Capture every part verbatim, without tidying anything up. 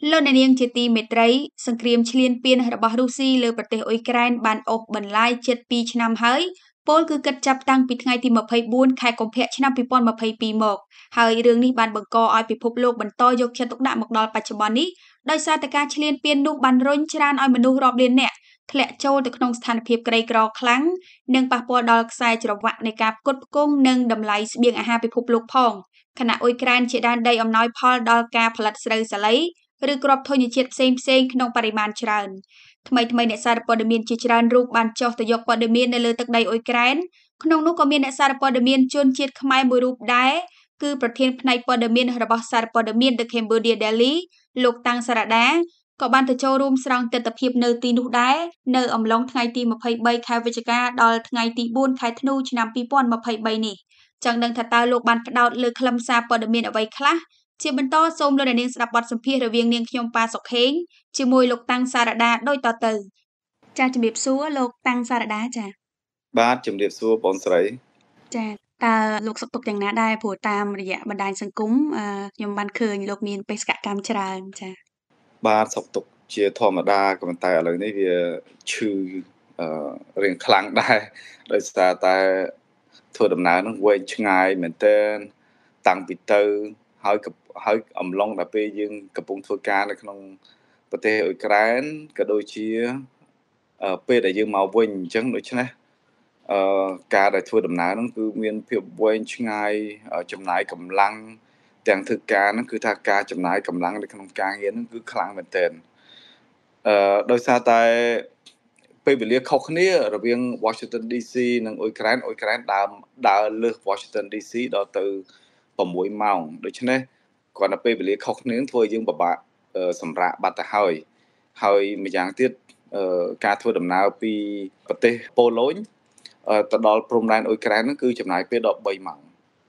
លោកអ្នកនាងជាទីមេត្រីសង្គ្រាមឈ្លានពានរបស់រុស្ស៊ីលើប្រទេសអ៊ុយក្រែនបានអូសបន្លាយជិតពីរឆ្នាំហើយពលគឺគិតចាប់តាំងពីថ្ងៃទីម្ភៃបួនខែកុម្ភៈឆ្នាំពីរពាន់ម្ភៃពីរមកហើយរឿងនេះបានបង្កឲ្យពិភពលោកបន្តយកចិត្តទុកដាក់មកដល់បច្ចុប្បន្ននេះដោយសារតែការឈ្លានពាននោះបានរុញច្រានឲ្យមនុស្សរាប់លាននាក់ធ្លាក់ចូលទៅក្នុងស្ថានភាពក្រីក្រខ្លាំងនិងប៉ះពាល់ដល់ខ្សែច្រវាក់នៃការផ្គត់ផ្គង់និងតម្លៃស្បៀងអាហារពិភពលោកផងខណៈអ៊ុយក្រែនជាដែនដីអំណោយផលដល់ការផលិតស្រូវសាលីឬគ្រាប់ធញ្ញជាតិផ្សេងផ្សេងក្នុងបរិមាណច្រើនថ្មីថ្មីអ្នកសារព័ត៌មានជាច្រើនរូបបានចុះទៅយកព័ត៌មាននៅលើទឹកដីអ៊ុយក្រែនក្នុងនោះក៏មានអ្នកសារព័ត៌មានជនជាតិខ្មែរមួយរូបដែរគឺប្រធានផ្នែកព័ត៌មានរបស់សារព័ត៌មាន The Cambodia Daily លោកតាំងសារ៉ាដាក៏បានទៅចូលរួមស្រង់ទស្សនវិជ្ជានៅទីនោះដែរនៅអំឡុងថ្ងៃទីម្ភៃបីខែវិច្ឆិកាដល់ថ្ងៃទីបួនខែធ្នូឆ្នាំពីរពាន់ម្ភៃបីនេះចង់ដឹងថាតើលោកបានផ្ដោតលើខ្លឹមសារព័ត៌មានអ្វីខ្លះជាបន្តសូមលោកអ្នកនាងស្ដាប់បទសម្ភាសន៍រវាងនាងខ្ញុំប៉ាសុខេងជាមួយលោកតាំងសារ៉ាដាដូចតទៅចាជំរាបសួរលោកតាំងសារ៉ាដាចាបាទជំរាបសួរបងស្រីចាតើលោកសុខទុក្ខយ៉ាងណាដែរព្រោះតាមរយៈបណ្ដាញសង្គមខ្ញុំបានឃើញលោកមានបេសកកម្មច្រើនចាបាទសុខទុក្ខជាធម្មតាក៏ប៉ុន្តែឥឡូវនេះវាឈឺអឺរៀងខ្លាំងដែរដោយសារតែធ្វើដំណើរនឹងវែងឆ្ងាយមែនទែនតាំងពីទៅហើយហើយអំឡុងដល់ពេលយើងកំពុងធ្វើការនៅក្នុងប្រទេសអ៊ុយក្រែនក៏ដូចជាពេលដែលយើងមកវិញអញ្ចឹងដូច្នេះអឺការដែលធ្វើដំណើរហ្នឹងគឺមានភាពវែងឆ្ងាយចំណាយកម្លាំងទាំងធ្វើការហ្នឹងគឺថាការចំណាយកម្លាំងនៅក្នុងការងារហ្នឹងគឺខ្លាំងមែនទែនអឺដោយសារតែពេលវេលាខុសគ្នារវាង Washington ឌី ซี និងអ៊ុយក្រែនអ៊ុយក្រែនដើមដើរលើស Washington ឌី ซี ដល់ទៅ6ម៉ោងដូច្នេះគ្រាន់តែពេលវេលាខុសគ្នាធ្វើឲ្យយើងពិបាកសម្រាកបាត់ទៅហើយហើយម្យ៉ាងទៀតការធ្វើដំណើរពីប្រទេសប៉ូឡូញទៅដល់ព្រំដែនអ៊ុយក្រែនហ្នឹងគឺចំណាយពេលដល់3ម៉ោង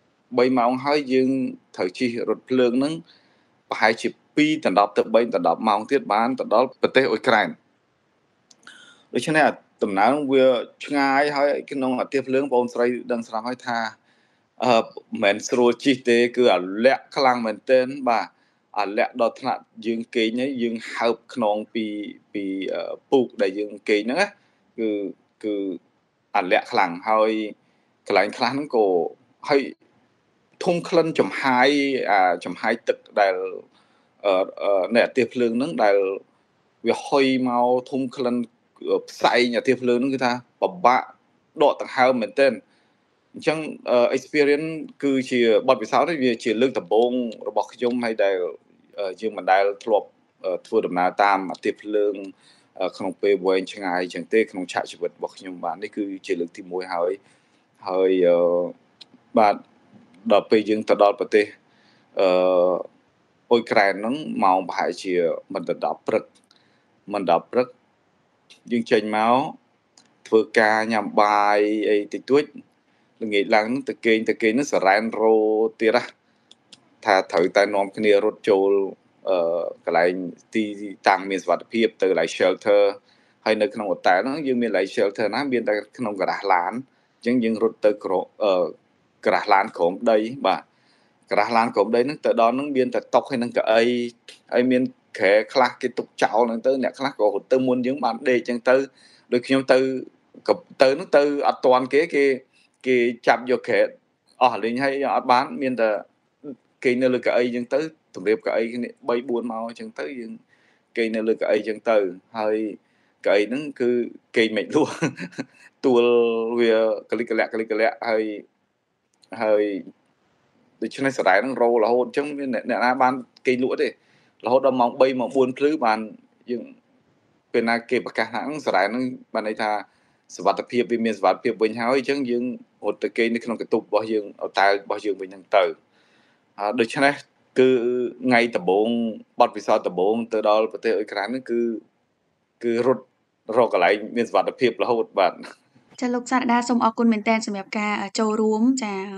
3ម៉ោងហើយយើងត្រូវជិះរថភ្លើងហ្នឹងប្រហែលជាពីរដល់ទៅ3ដល់10ម៉ោងទៀតបានទៅដល់ប្រទេសអ៊ុយក្រែនដូច្នេះដំណើរវាឆ្ងាយហើយក្នុងអាទិភ្លើងបងស្រីដឹងស្រាប់ហើយថាអឺមិនមែនស្រួលជិះទេគឺអាលាក់ខ្លាំងមែនទែនបាទអាលាក់ដល់ថ្នាក់យើងគេងហើយយើងហើបខ្នងពីពីពូកដែលយើងគេងហ្នឹងណាគឺគឺអាលាក់ខ្លាំងហើយកន្លែងខ្លះហ្នឹងក៏ហើយធុំក្លិនចំហាយអាចំហាយទឹកដែលអឺនៅអាទិភ្លើងហ្នឹងដែលវាហុយមកធុំក្លិនផ្សែងអាទិភ្លើងហ្នឹងគឺថាពិបាកដកដង្ហើមមែនទែនអញ្ចឹង experience គឺជាបទពិសោធន៍នេះវាជាលើកដំបូងរបស់ខ្ញុំហើយដែលយើងមិនដែលធ្លាប់ធ្វើដំណើរតាមអាទិភ្លើងក្នុងពេលវែងឆ្ងាយអញ្ចឹងទេក្នុងឆាកជីវិតរបស់ខ្ញុំបាទនេះគឺជាលើកទីមួយហើយហើយបាទដល់ពេលយើងទៅដល់ប្រទេសអឺអ៊ុយក្រែនហ្នឹងម៉ោងប្រហែលជាមិនដល់10ព្រឹកមិនដល់ព្រឹកយើងចេញមកធ្វើការញ៉ាំបាយអីតិចតួចល្ងាចឡើងទៅគេងទៅគេងហ្នឹងសរ៉ែនរោទៀតថាត្រូវតែនាំគ្នារត់ចូលអឺកន្លែងទីតាំងមានសុវត្ថិភាពទៅកន្លែង shelter ហើយនៅក្នុង hotel ហ្នឹងយើងមានកន្លែង shelter ណាមានតែក្នុងការ៉ាសឡានអញ្ចឹងយើងរត់ទៅក្រអឺការ៉ាសឡានក្រោមដីបាទការ៉ាសឡានក្រោមដីហ្នឹងទៅដល់ហ្នឹងមានតែតុហើយនឹងកៅអីហើយមានក្រែខ្លះគេទុកចោលហ្នឹងទៅអ្នកខ្លះក៏រត់ទៅមុនយើងបានដេកអញ្ចឹងទៅដូចខ្ញុំទៅទៅហ្នឹងទៅអត់តាន់គេគេគេចាប់យកក្រែអស់លេងហើយអត់បានមានតែគេនៅលើកៅអីអញ្ចឹងទៅតម្រៀបកៅអីគ្នា3 4ម៉ោងអញ្ចឹងទៅយើងគេនៅលើកៅអីអញ្ចឹងទៅហើយកៅអីហ្នឹងគឺគេមិនលក់ទួលវាកលិកលៈកលិកលៈហើយហើយដូច្នេះសរ៉ែហ្នឹងរោរហូតអញ្ចឹងមានអ្នកណាបានគេលក់ទេរហូតដល់ម៉ោង3ម៉ោង4ភ្លឺបានយើងពេលណាគេប្រកាសថាសរ៉ែហ្នឹងបានន័យថាសុវត្ថិភាពវាមានសុវត្ថិភាពវិញហើយអញ្ចឹងយើងរត់ទៅគេនៅក្នុងកន្ទប់របស់យើងអតារបស់យើងវិញហ្នឹងទៅហើយដូច្នេះគឺថ្ងៃដំបូងបទពិសោធន៍ដំបូងទៅដល់ប្រទេសអ៊ុយក្រែនហ្នឹងគឺគឺរត់រកកន្លែងមានសុវត្ថិភាពរហូតបាទចាលោកសារ៉ាដាសូមអរគុណមែនទែនសម្រាប់ការចូលរួមចា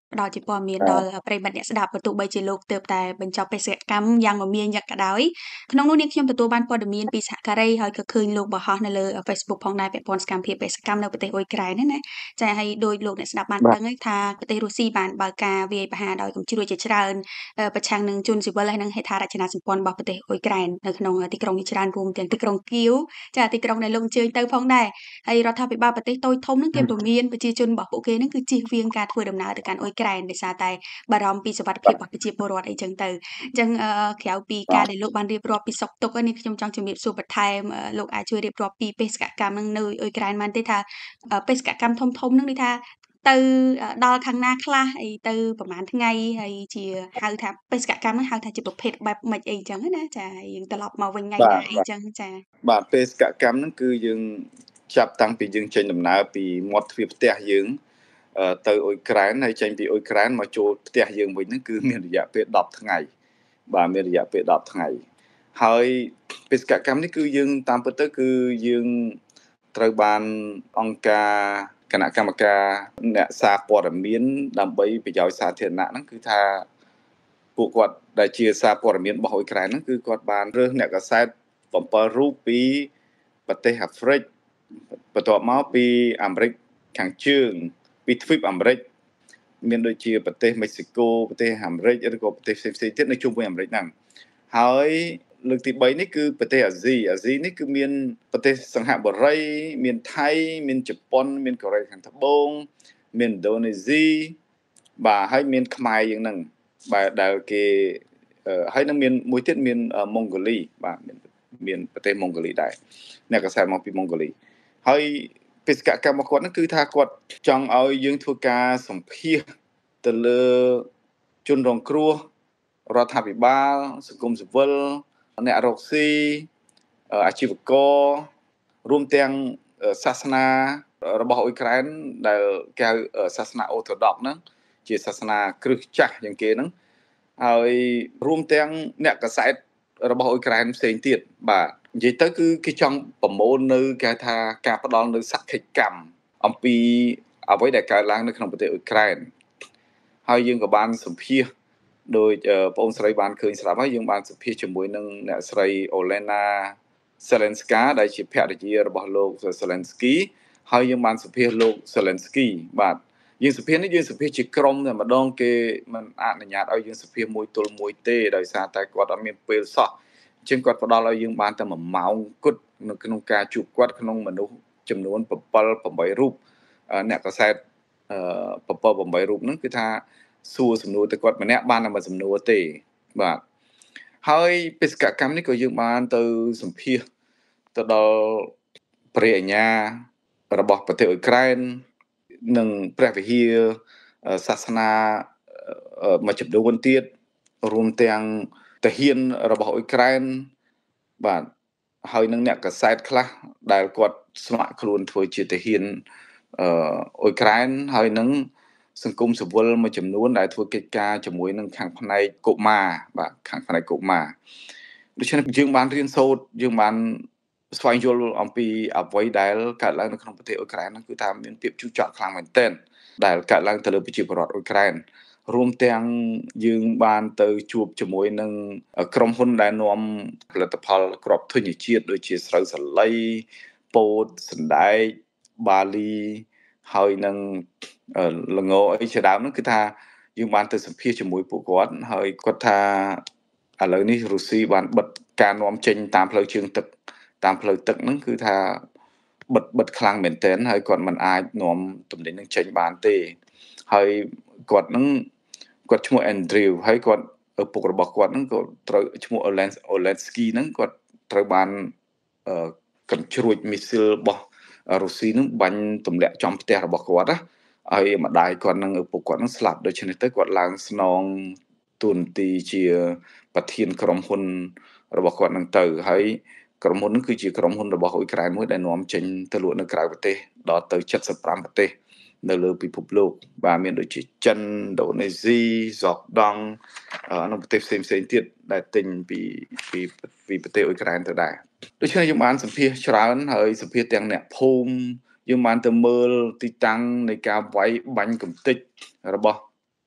ផ្ដល់ជាព័ត៌មានដល់ប្រិយមិត្តអ្នកស្ដាប់បើទោះបីជាលោកទើបតែបញ្ចប់បេសកកម្មយ៉ាងមមាញឹកក៏ដោយក្នុងនោះនេះខ្ញុំទទួលបានព័ត៌មានពីសហការីហើយក៏ឃើញលោកបង្ហោះនៅលើ Facebook ផងដែរពាក់ព័ន្ធសកម្មភាពបេសកកម្មនៅប្រទេសអ៊ុយក្រែនហ្នឹងណាចាហើយដោយលោកអ្នកស្ដាប់បានដឹងហើយថាប្រទេសរុស្ស៊ីបានបើកការវាយប្រហារដោយកំជ្រួចជាច្រើនប្រឆាំងនឹងជនស៊ីវិលហើយនឹងហេដ្ឋារចនាសម្ព័ន្ធរបស់ប្រទេសអ៊ុយក្រែននៅក្នុងទីក្រុងជាច្រើនរួមទាំងទីក្រុងគៀវចាទីក្រុងដែលលោកអញ្ជើញទៅផងដែរហើយរដ្ឋាភិបាលប្រទេសតូចធំហ្នឹងគេព្រមានប្រជាជនរបស់ពួកគេហ្នឹងគឺជៀសវាងការធ្វើដំណើរទៅកាន់អ៊ុយក្រែនដោយសារតែបារម្ភពីសុវត្ថិភាពរបស់ប្រជាពលរដ្ឋអីចឹងទៅអញ្ចឹងក្រៅពីការដែលលោកបានរៀបរាប់ពីសុខទុក្ខនេះខ្ញុំចង់ជំរាបសួរបន្ថែមលោកអាចជួយរៀបរាប់ពីបេសកកម្មហ្នឹងនៅអ៊ុយក្រែនបានទេថាបេសកកម្មធំធំហ្នឹងនេះថាទៅដល់ខាងណាខ្លះអីទៅប្រហែលថ្ងៃហើយជាហៅថាបេសកកម្មហ្នឹងហៅថាជាប្រភេទបែបម៉េចអីចឹងណាចាយើងត្រឡប់មកវិញថ្ងៃណាអីចឹងចាបាទបេសកកម្មហ្នឹងគឺយើងចាប់តាំងពីយើងចេញដំណើរពីមាត់ទ្វារផ្ទះយើងទៅអ៊ុយក្រែនហើយចេញពីអ៊ុយក្រែនមកចូលផ្ទះយើងវិញហ្នឹងគឺមានរយៈពេលដប់ថ្ងៃបាទមានរយៈពេលដប់ថ្ងៃហើយបេសកកម្មនេះគឺយើងតាមពិតទៅគឺយើងត្រូវបានអង្គការគណៈកម្មការអ្នកសារព័ត៌មានដើម្បីប្រយោជន៍សាធារណៈហ្នឹងគឺថាពួកគាត់ដែលជាសារព័ត៌មានរបស់អ៊ុយក្រែនហ្នឹងគឺគាត់បានរើសអ្នកកាសែតbảyរូបពីប្រទេសអាហ្វ្រិកបន្ទាប់មកពីអាមេរិកខាងជើងពីទ្វីបអាមេរិកមានដូចជាប្រទេសមិចស៊ីកូប្រទេសអាមេរិកឬក៏ប្រទេសផ្សេងៗទៀតនៅជុំវិញអាមេរិកហ្នឹងហើយលើកទីបីនេះគឺប្រទេសអាស៊ីអាស៊ីនេះគឺមានប្រទេសសិង្ហបុរីមានថៃមានជប៉ុនមានកូរ៉េខាងត្បូងមានឥណ្ឌូនេស៊ីបាទហើយមានខ្មែរយើងហ្នឹងបាទដែលគេហើយនឹងមានមួយទៀតមានម៉ុងហ្គូលីបាទមានមានប្រទេសម៉ុងហ្គូលីដែរអ្នកកាសែតមកពីម៉ុងហ្គូលីហើយបេសកកម្មរបស់គាត់ហ្នឹងគឺថាគាត់ចង់ឲ្យយើងធ្វើការសម្ភាសទៅលើជនរងគ្រោះរដ្ឋាភិបាលសង្គមស៊ីវិលអ្នករកស៊ីអាជីវកររួមទាំងសាសនារបស់អ៊ុយក្រែនដែលគេហៅសាសនាអូថូដុកហ្នឹងជាសាសនាគ្រឹះចាស់យ៉ាងគេហ្នឹងហើយរួមទាំងអ្នកកាសែតរបស់អ៊ុយក្រែនផ្សេងទៀតបាទនិយាយទៅគឺគេចង់ប្រមូលនៅគេថាការផ្ដល់នៅសក្ខីកម្មអំពីអ្វីដែលកើតឡើងនៅក្នុងប្រទេសអ៊ុយក្រែនហើយយើងក៏បានសម្ភាសដោយបងស្រីបានឃើញស្រាប់ហើយយើងបានសម្ភាសជាមួយនឹងអ្នកស្រីអូឡេណាសេឡិនស្កាដែលជាភរិយារបស់លោកសេឡិនស្គីហើយយើងបានសម្ភាសលោកសេឡិនស្គីបាទយើងសម្ភាសនេះយើងសម្ភាសជាក្រុមតែម្ដងគេមិនអនុញ្ញាតឲ្យយើងសម្ភាសមួយទល់មួយទេដោយសារតែគាត់អត់មានពេលសោះអញ្ចឹងគាត់ផ្ដល់ឲ្យយើងបានតែមួយម៉ោងគត់នៅក្នុងការជួបគាត់ក្នុងមនុស្សចំនួនbảy 8រូបអ្នកកាសែតអឺbảy 8រូបហ្នឹងគឺថាសួរសំណួរទៅគាត់ម្នាក់បានតែមួយសំណួរទេបាទហើយបេសកកម្មនេះក៏យើងបានទៅសម្ភាសទៅដល់ព្រះអញ្ញារបស់ប្រទេសអ៊ុយក្រែននិងព្រះវិហារសាសនាមួយចំនួនទៀតរួមទាំងទាហានរបស់អ៊ុយក្រែនបាទហើយនឹងអ្នកកាសែតខ្លះដែលគាត់ស្ម័គ្រខ្លួនធ្វើជាទាហានអ៊ុយក្រែនហើយនឹងសង្គមស៊ីវិលមួយចំនួនដែលធ្វើកិច្ចការជាមួយនឹងខាងផ្នែកកុមារបាទខាងផ្នែកកុមារដូច្នេះយើងបានរៀនសូត្រយើងបានស្វែងយល់អំពីអ្វីដែលកើតឡើងនៅក្នុងប្រទេសអ៊ុយក្រែនហ្នឹងគឺថាមានភាពជូរចត់ខ្លាំងមែនទែនដែលកើតឡើងទៅលើប្រជាពលរដ្ឋអ៊ុយក្រែនរួមទាំងយើងបានទៅជួបជាមួយនឹងក្រុមហ៊ុនដែលនាំផលិតផលគ្រាប់ធញ្ញជាតិដូចជាស្រូវសាលីពោតសណ្ដែកបាលីហើយនឹងល្ងអីជាដើមហ្នឹងគឺថាយើងបានទៅសម្ភាសជាមួយពួកគាត់ហើយគាត់ថាឥឡូវនេះរុស្ស៊ីបានបិទការនាំចេញតាមផ្លូវជើងទឹកតាមផ្លូវទឹកហ្នឹងគឺថាបិទបិទខ្លាំងមែនទែនហើយគាត់មិនអាចនាំទំនិញនឹងចេញបានទេហើយគាត់ហ្នឹងគាត់ឈ្មោះ Andrew ហើយគាត់ឪពុករបស់គាត់ហ្នឹងក៏ត្រូវឈ្មោះ Olensky ហ្នឹងគាត់ត្រូវបានកញ្ជ្រួចមីស៊ីលរបស់រុស្ស៊ីហ្នឹងបាញ់ទម្លាក់ចំផ្ទះរបស់គាត់ណាហើយម្ដាយគាត់នឹងឪពុកគាត់នឹងស្លាប់ដូច្នេះទៅគាត់ឡើងស្នងទូនទីជាប្រធានក្រុមហ៊ុនរបស់គាត់នឹងទៅហើយក្រុមហ៊ុនហ្នឹងគឺជាក្រុមហ៊ុនរបស់អ៊ុយក្រែនមួយដែលនាំចេញទៅលក់នៅក្រៅប្រទេសដល់ទៅ七十五ប្រទេសនៅលើពិភពលោកបាទមានដូចជាចិនឥណ្ឌូនេស៊ីហ្សកដង់នៅប្រទេសផ្សេងផ្សេងទៀតដែលទិញពីពីពីប្រទេសអ៊ុយក្រែនទៅដែរដូច្នេះយើងបានសម្ភាសច្រើនហើយសម្ភាសទាំងអ្នកភូមិយើងបានទៅមើលទីតាំងនៃការវាយបាញ់កំទេចរបស់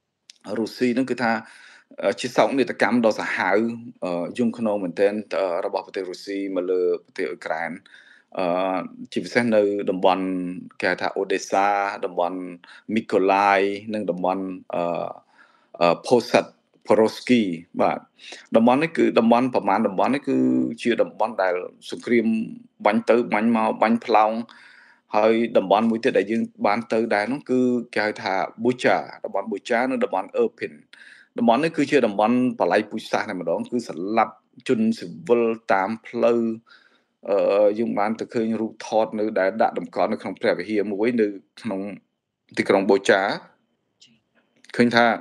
រុស្ស៊ីហ្នឹងគឺថាជាសោកនាដកម្មដ៏សាហាវយងខ្នងមែនទែនរបស់ប្រទេសរុស្ស៊ីមកលើប្រទេសអ៊ុយក្រែនអឺជាពិសេសនៅតំបន់គេហៅថាអូដេសាតំបន់មីកូឡាយនិងតំបន់អឺផូសាត់ផូរ៉ូស្គីបាទតំបន់នេះគឺតំបន់ប្រមាណតំបន់នេះគឺជាតំបន់ដែលសង្គ្រាមបាញ់ទៅបាញ់មកបាញ់ផ្លោងហើយតំបន់មួយទៀតដែលយើងបានទៅដែរនោះគឺគេហៅថា Bucha តំបន់ Bucha និងតំបន់ Irpin តំបន់នេះគឺជាតំបន់បល័យពូជសាសន៍តែម្ដងគឺសម្លាប់ជនស៊ីវិលតាមផ្លូវអឺយើងបានទៅឃើញរូបថតនៅដែលដាក់តម្កល់នៅក្នុងព្រះវិហារមួយនៅក្នុងទីក្រុង Bucha ឃើញថា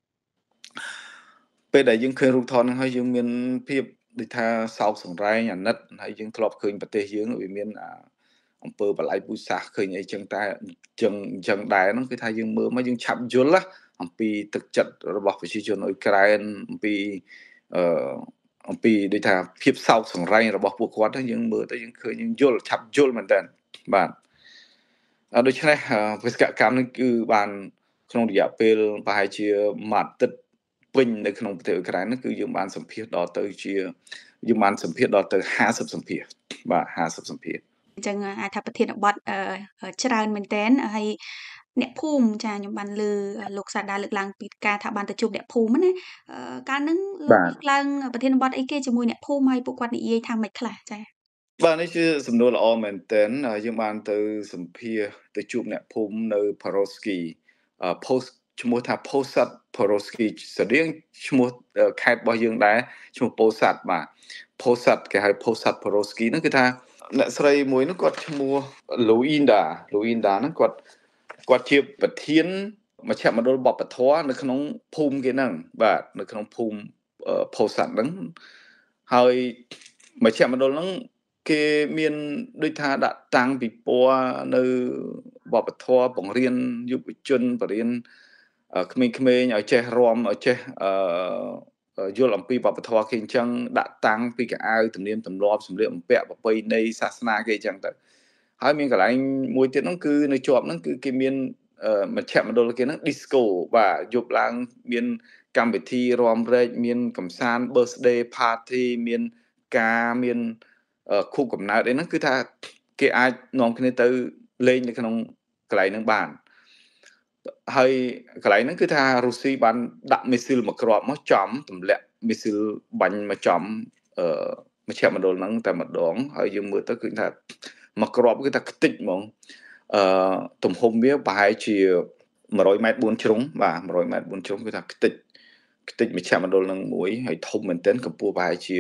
ពេលដែលយើងឃើញរូបថតហ្នឹងហើយយើងមានភាពដូចថាសោកសង្រេងអាណិតហើយយើងធ្លាប់ឃើញប្រទេសយើងវាមានអំពើបល័យពូជសាសន៍ឃើញអីចឹងតែអញ្ចឹងអញ្ចឹងដែរហ្នឹងគឺថាយើងមើលមកយើងឆាប់យល់អំពីទឹកចិត្តរបស់ប្រជាជនអ៊ុយក្រែនអំពីអឺអំពីដូចថាភាពសោកសង្រេងរបស់ពួកគាត់ហ្នឹងយើងមើលទៅយើងឃើញយើងយល់ឆាប់យល់មែនតើបាទដូច្នេះបេសកកម្មនេះគឺបានក្នុងរយៈពេលប្រហែលជាមួយអាទិត្យពេញនៅក្នុងប្រទេសអ៊ុយក្រែនហ្នឹងគឺយើងបានសម្ភាសដល់ទៅជាយើងបានសម្ភាសដល់ទៅห้าสิบសម្ភាសបាទห้าสิบសម្ភាសអញ្ចឹងអាចថាប្រធានបទច្រើនមែនតើហើយអ្នកភូមិចាខ្ញុំបានលើលោកសាដាលើកឡើងពីការថាបានទៅជួបអ្នកភូមិណាកាលហ្នឹងលោកលើកឡើងប្រធានបទអីគេជាមួយអ្នកភូមិហើយពួកគាត់និយាយថាម៉េចខ្លះចាបាទនេះជាសំណួរល្អមែនទែនយើងបានទៅសម្ភាសទៅជួបអ្នកភូមិនៅ Paroski post ឈ្មោះថា Posad Paroski ស្តៀងឈ្មោះខេត្តរបស់យើងដែរឈ្មោះ Posad បាទ Posad គេហៅ Posad Paroski ហ្នឹងគឺថាអ្នកស្រីមួយនោះគាត់ឈ្មោះ Luinda Luinda ហ្នឹងគាត់គាត់ជាប្រធានមជ្ឈមណ្ឌលវប្បធម៌នៅក្នុងភូមិគេហ្នឹងបាទនៅក្នុងភូមិ Posad ហ្នឹងហើយមជ្ឈមណ្ឌលហ្នឹងគេមានដូចថាដាក់តាំងពិព័រណ៍នៅវប្បធម៌បង្រៀនយុវជនបរៀនក្មេងៗឲ្យចេះរាំឲ្យចេះអឺយល់អំពីវប្បធម៌គេអញ្ចឹងដាក់តាំងពីកៅអៅទំនៀមទម្លាប់សម្លៀកបំពាក់ប្រពៃណីសាសនាគេអញ្ចឹងទៅហើយមានកន្លែងមួយទៀតហ្នឹងគឺនៅជាប់ហ្នឹងគឺគេមានមជ្ឈមណ្ឌលគេហ្នឹង disco បាទយប់ឡើងមានកម្មវិធីរាំរែកមានកំសាន្ត birthday party មានការមានខួបកំណើតអីហ្នឹងគឺថាគេអាចនាំគ្នាទៅលេងនៅក្នុងកន្លែងហ្នឹងបានហើយកន្លែងហ្នឹងគឺថារុស្ស៊ីបានដាក់មីស៊ីលមួយគ្រាប់មកចំទម្លាក់មីស៊ីលបាញ់មកចំអឺមជ្ឈមណ្ឌលហ្នឹងតែម្ដងហើយយើងមើលទៅគឺថាមួយគ្រាប់គឺថាខ្ទេចហ្មងអឺទំហំវាប្រហែលជាone hundredម៉ែត្របួនជ្រុងបាទone hundredម៉ែត្របួនជ្រុងគឺថាខ្ទេចខ្ទេចមជ្ឈមណ្ឌលហ្នឹងមួយហើយធំមែនទែនកម្ពស់ប្រហែលជា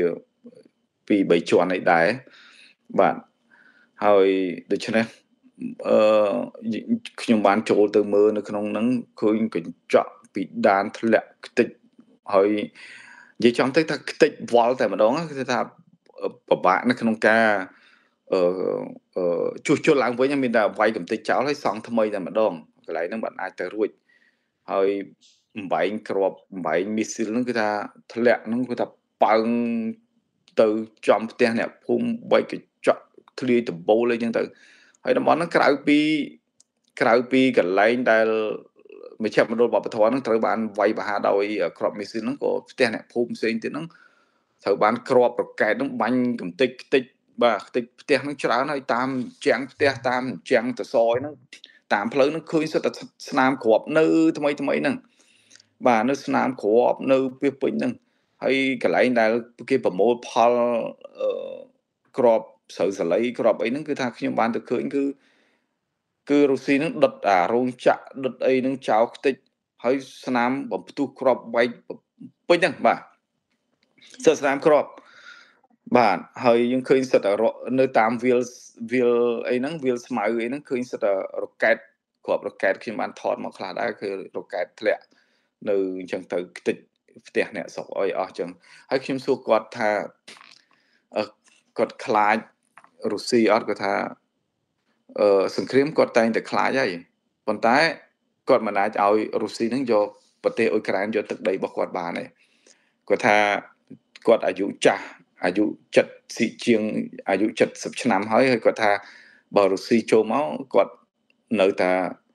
two threeជាន់អីដែរបាទហើយដូច្នេះអឺខ្ញុំបានចូលទៅមើលនៅក្នុងហ្នឹងឃើញកញ្ចក់ពីដានធ្លាក់ខ្ទេចហើយនិយាយចំទៅថាខ្ទេចវល់តែម្ដងគឺថាពិបាកនៅក្នុងការអឺជួសជុលឡើងវិញមានតែវាយកំទេចចោលហើយសង់ថ្មីតែម្ដងកន្លែងហ្នឹងបានអាចទៅរួចហើយបំបែងក្របបំបែងមីស៊ីលហ្នឹងគឺថាធ្លាក់ហ្នឹងគឺថាប៉ើងទៅចំផ្ទះអ្នកភូមិបែកកញ្ចក់ធ្លាយដំបូលអីចឹងទៅហើយតំបន់ហ្នឹងក្រៅពីក្រៅពីកន្លែងដែលមជ្ឈមណ្ឌលវប្បធម៌ហ្នឹងត្រូវបានវាយប្រហារដោយក្របមីស៊ីលហ្នឹងក៏ផ្ទះអ្នកភូមិផ្សេងទៀតហ្នឹងត្រូវបានក្របរកែតហ្នឹងបាញ់កំទេចខ្ទេចបាទខ្ទេចផ្ទះហ្នឹងច្រើនហើយតាមជាងផ្ទះតាមជាងតសយហ្នឹងតាមផ្លូវហ្នឹងឃើញសុទ្ធតែស្នាមគ្រាប់នៅថ្មីថ្មីហ្នឹងបាទនៅស្នាមគ្រាប់នៅពីពេញហ្នឹងហើយកន្លែងដែលគេប្រមូលផលអឺក្របស្រូវសាលីក្របអីហ្នឹងគឺថាខ្ញុំបានទៅឃើញគឺគឺរុស្ស៊ីហ្នឹងដុតអារោងចក្រដុតអីហ្នឹងចោលខ្ទេចហើយស្នាមបំផ្ទុះក្របបែកពេញហ្នឹងបាទសិតស្នាមក្របបាទហើយយើងឃើញសិតនៅតាមវាលវាលអីហ្នឹងវាលស្មៅអីហ្នឹងឃើញសិតរកែតគ្រាប់រកែតខ្ញុំបានថតមកខ្លះដែរគឺរកែតធ្លាក់នៅអញ្ចឹងទៅខ្ទេចផ្ទះអ្នកស្រុកអីអស់អញ្ចឹងហើយខ្ញុំសួរគាត់ថាគាត់ខ្លាចរុស្ស៊ីអត់គាត់ថាអឺសង្គ្រាមគាត់តែងតែខ្លាចហើយប៉ុន្តែគាត់មិនអាចឲ្យរុស្ស៊ីហ្នឹងយកប្រទេសអ៊ុយក្រែនយកទឹកដីរបស់គាត់បានទេគាត់ថាគាត់អាយុចាស់អាយុseventyជាងអាយុseventyឆ្នាំហើយហើយគាត់ថាបើរុស្ស៊ីចូលមកគាត់នៅតែ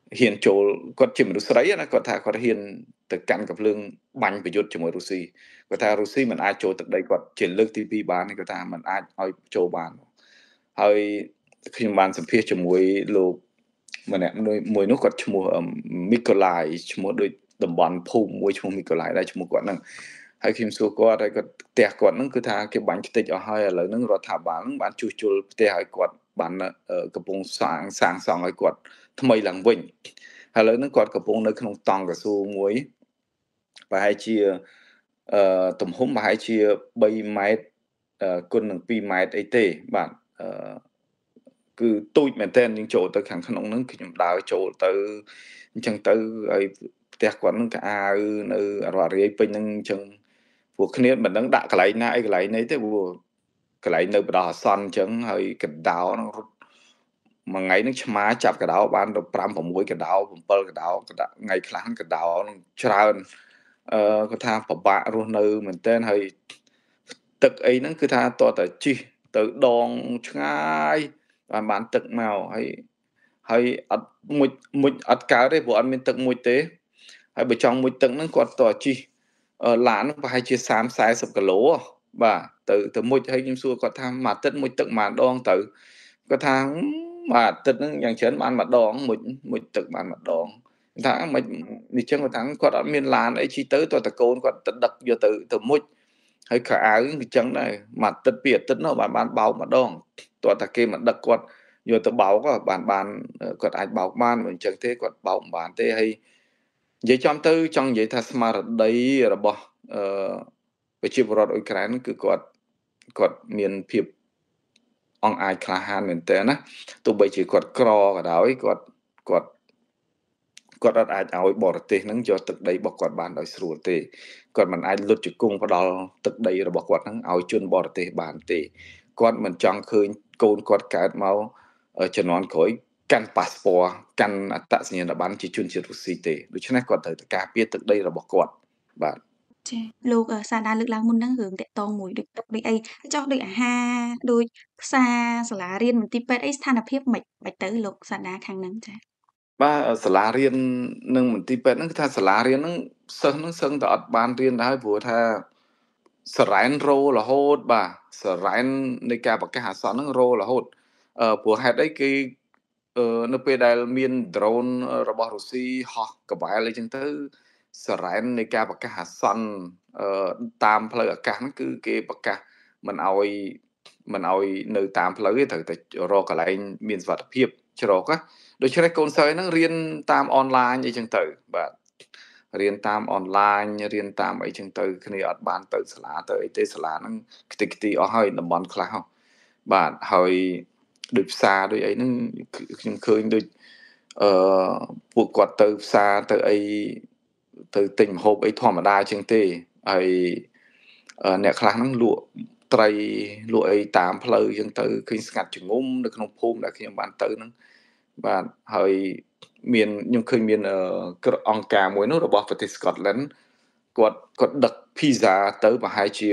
hiềnចូលគាត់ជាមនុស្សស្រីណាគាត់ថាគាត់ហ៊ានទៅកាន់កាភ្លើងបាញ់ប្រយុទ្ធជាមួយរុស្ស៊ីគាត់ថារុស្ស៊ីមិនអាចចូលទឹកដីគាត់ជាលើកទីពីរបានទេគាត់ថាមិនអាចឲ្យចូលបានហើយខ្ញុំបានសម្ភាសជាមួយលោកម្នាក់មួយនោះគាត់ឈ្មោះមីកូឡាយឈ្មោះដូចតំបន់ភូមិមួយឈ្មោះមីកូឡាយដែរឈ្មោះគាត់ហ្នឹងហើយខ្ញុំសួរគាត់ហើយគាត់ផ្ទះគាត់ហ្នឹងគឺថាគេបាញ់ខ្ទេចអស់ហើយឥឡូវហ្នឹងរដ្ឋាភិបាលហ្នឹងបានជួសជុលផ្ទះឲ្យគាត់បានកំពុងសាងសាងសង់ឲ្យគាត់ថ្មីឡើងវិញឥឡូវហ្នឹងគាត់កំពុងនៅក្នុងតង់កស៊ូមួយប្រហែលជាអឺទំហំប្រហែលជា3ម៉ែត្រគុណនឹង2ម៉ែត្រអីទេបាទអឺគឺទូចមែនតើយើងចូលទៅខាងក្នុងហ្នឹងខ្ញុំដើរចូលទៅអញ្ចឹងទៅហើយផ្ទះគាត់ហ្នឹងកៅអៅនៅរត់រាយពេញហ្នឹងអញ្ចឹងពួកគ្នាមិនដឹងដាក់កន្លែងណាអីកន្លែងនេះទេព្រោះកន្លែងនៅបដោះអាសន្នអញ្ចឹងហើយកដោហ្នឹងរត់មួយថ្ងៃហ្នឹងឆ្មាចាប់កដោបានទៅ5 6កដោ7កដោថ្ងៃខ្លះកដោហ្នឹងច្រើនអឺគាត់ថាពិបាករស់នៅមែនតើហើយទឹកអីហ្នឹងគឺថាតតែជីទៅដងឆ្ងាយបានបានទឹកមកហើយហើយអត់មួយមួយអត់កើតទេព្រោះអត់មានទឹកមួយទេហើយបើចង់មួយទឹកហ្នឹងគាត់តជីឡានហ្នឹងប្រហែលជា30 40គីឡូបាទទៅទៅមួយហើយខ្ញុំសួរគាត់ថាមួយទឹកមួយទឹកមួយដងទៅគាត់ថាបាទទឹកហ្នឹងយ៉ាងច្រើនបានមួយដងមួយមួយទឹកបានមួយដងថាមិននេះចឹងគាត់ថាគាត់អត់មានឡានអីជីទៅតតកូនគាត់ទៅដឹកយកទៅទៅមួយហើយខោអាវគឺចឹងដែរមួយទឹកពីរអាទិត្យនោះបានបានបោកម្ដងតើតាគេមកដឹកគាត់យកទៅបោកបានបានគាត់អាចបោកបានមិនអញ្ចឹងទេគាត់បោកមិនបានទេហើយនិយាយចំទៅចង់និយាយថាស្មារតីរបស់អឺប្រជាពលរដ្ឋអ៊ុយក្រែនគឺគាត់គាត់មានភាពអង្អាចក្លាហានមែនតើណាទោះបីជាគាត់ក្រក៏ដោយគាត់គាត់គាត់អត់អាចឲ្យបរទេសហ្នឹងយកទឹកដីរបស់គាត់បានដោយស្រួលទេគាត់មិនអាចលុតជង្គង់ផ្ដាល់ទឹកដីរបស់គាត់ហ្នឹងឲ្យជនបរទេសបានទេគាត់មិនចង់ឃើញកូនគាត់កើតមកជំនាន់ក្រោយកាន់ប៉ាសពតកាន់អត្តសញ្ញាណប័ណ្ណជាជនជាតិរុស្ស៊ីទេដូច្នេះគាត់ត្រូវតែការពារទឹកដីរបស់គាត់បាទចាលោកសាដាលើកឡើងមុនហ្នឹងរឿងតាក់ទងមួយដូចទឹកដូចអីចោះដូចអាហារដូចផ្សារសាលារៀនមន្ទីរពេទ្យអីស្ថានភាពមិនបាច់ទៅលោកសាដាខាងហ្នឹងចាបាទសាលារៀននិងមន្ទីរពេទ្យហ្នឹងគឺថាសាលារៀនហ្នឹងសិស្សហ្នឹងសឹងតែអត់បានរៀនដែរព្រោះថាសរ៉ែនរោរហូតបាទសរ៉ែននៃការប្រកាសអាសន្នហ្នឹងរោរហូតអឺព្រោះហេតុអីគេអឺនៅពេលដែលមាន drone របស់រុស្ស៊ីហោះក្បែរអីចឹងទៅសរ៉ែននៃការប្រកាសអាសន្នអឺតាមផ្លូវអាកាសហ្នឹងគឺគេប្រកាសមិនឲ្យមិនឲ្យនៅតាមផ្លូវទេត្រូវតែរកកន្លែងមានសុវត្ថិភាពច្រកណាដូច្នេះកូនសិស្សហ្នឹងរៀនតាមអនឡាញអីចឹងទៅបាទរៀនតាមអនឡាញរៀនតាមអីចឹងទៅគ្នាអត់បានទៅសាលាទៅអីទេសាលាហ្នឹងខ្ទេចខ្ទីអស់ហើយតំបន់ខ្លះបាទហើយដូចផ្សារដូចអីហ្នឹងខ្ញុំឃើញដូចអឺពួកគាត់ទៅផ្សារទៅអីទៅទិញម្ហូបអីធម្មតាចឹងទេហើយអ្នកខ្លះហ្នឹងលក់ត្រីលក់អីតាមផ្លូវចឹងទៅឃើញស្ងាត់ចងុំនៅក្នុងភូមិដែលខ្ញុំបានទៅហ្នឹងបាទហើយមានខ្ញុំឃើញមានអង្គការមួយនោះរបស់ប្រទេស Scotland គាត់គាត់ដឹក pizza ទៅប្រហែលជា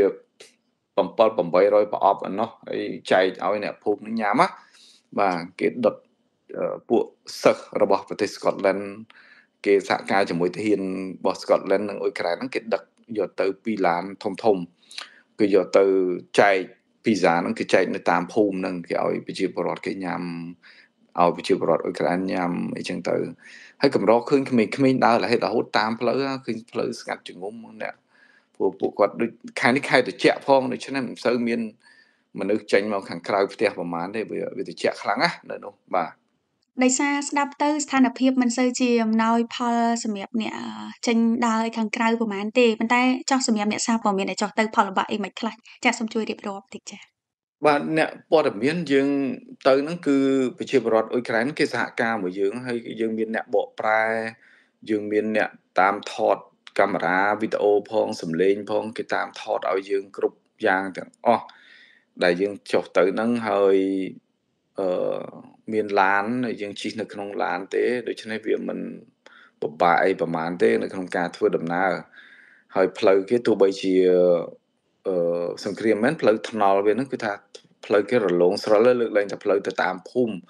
7 800ប្រអប់ឯណោះហើយចែកឲ្យអ្នកភូមិញ៉ាំណាបាទគេដុតពួកសិស្សរបស់ប្រទេស Scotland គេសហការជាមួយទាហានរបស់ Scotland និងអ៊ុយក្រែនហ្នឹងគេដឹកយកទៅពីរឡានធំធំគឺយកទៅចែក pizza ហ្នឹងគេចែកនៅតាមភូមិហ្នឹងគេឲ្យប្រជាពលរដ្ឋគេញ៉ាំឲ្យប្រជាពលរដ្ឋអ៊ុយក្រែនញ៉ាំអីចឹងទៅហើយកម្រឃើញក្មេងៗដើររហេតរហូតតាមផ្លូវឃើញផ្លូវស្ងាត់ចងុំអ្នកពួកពួកគាត់ដូចខែនេះខែត្រជាក់ផងដូច្នេះមិនសូវមានមនុស្សចេញមកខាងក្រៅផ្ទះប្រហែលទេវាវាត្រជាក់ខ្លាំងណាស់នៅនោះបាទដោយសារស្ដាប់ទៅស្ថានភាពមិនសូវជាអំណោយផលសម្រាប់អ្នកចេញដើរឲ្យខាងក្រៅប្រហែលទេប៉ុន្តែចោះសម្រាប់អ្នកសារព័ត៌មានដែលចោះទៅផលលំបាកអីមិនខ្លះចាសូមជួយរៀបរាប់តិចចាបាទអ្នកព័ត៌មានយើងទៅហ្នឹងគឺប្រជាពលរដ្ឋអ៊ុយក្រែនគេសហការមួយយើងហើយយើងមានអ្នកបកប្រែយើងមានអ្នកតាមថតកាមេរ៉ាវីដេអូផងសំឡេងផងគេតាមថតឲ្យយើងគ្រប់យ៉ាងទាំងអស់ដែលយើងចុះទៅហ្នឹងហើយអឺមានឡានយើងជិះនៅក្នុងឡានទេដូច្នេះវាមិនពិបាកអីប្រហែលទេនៅក្នុងការធ្វើដំណើរហើយផ្លូវគេទោះបីជាអឺសង្គ្រាមមែនផ្លូវថ្នល់វាហ្នឹងគឺថាផ្លូវគេរលោងស្រលលើកលែងតែផ្លូវទៅតាមភូមិ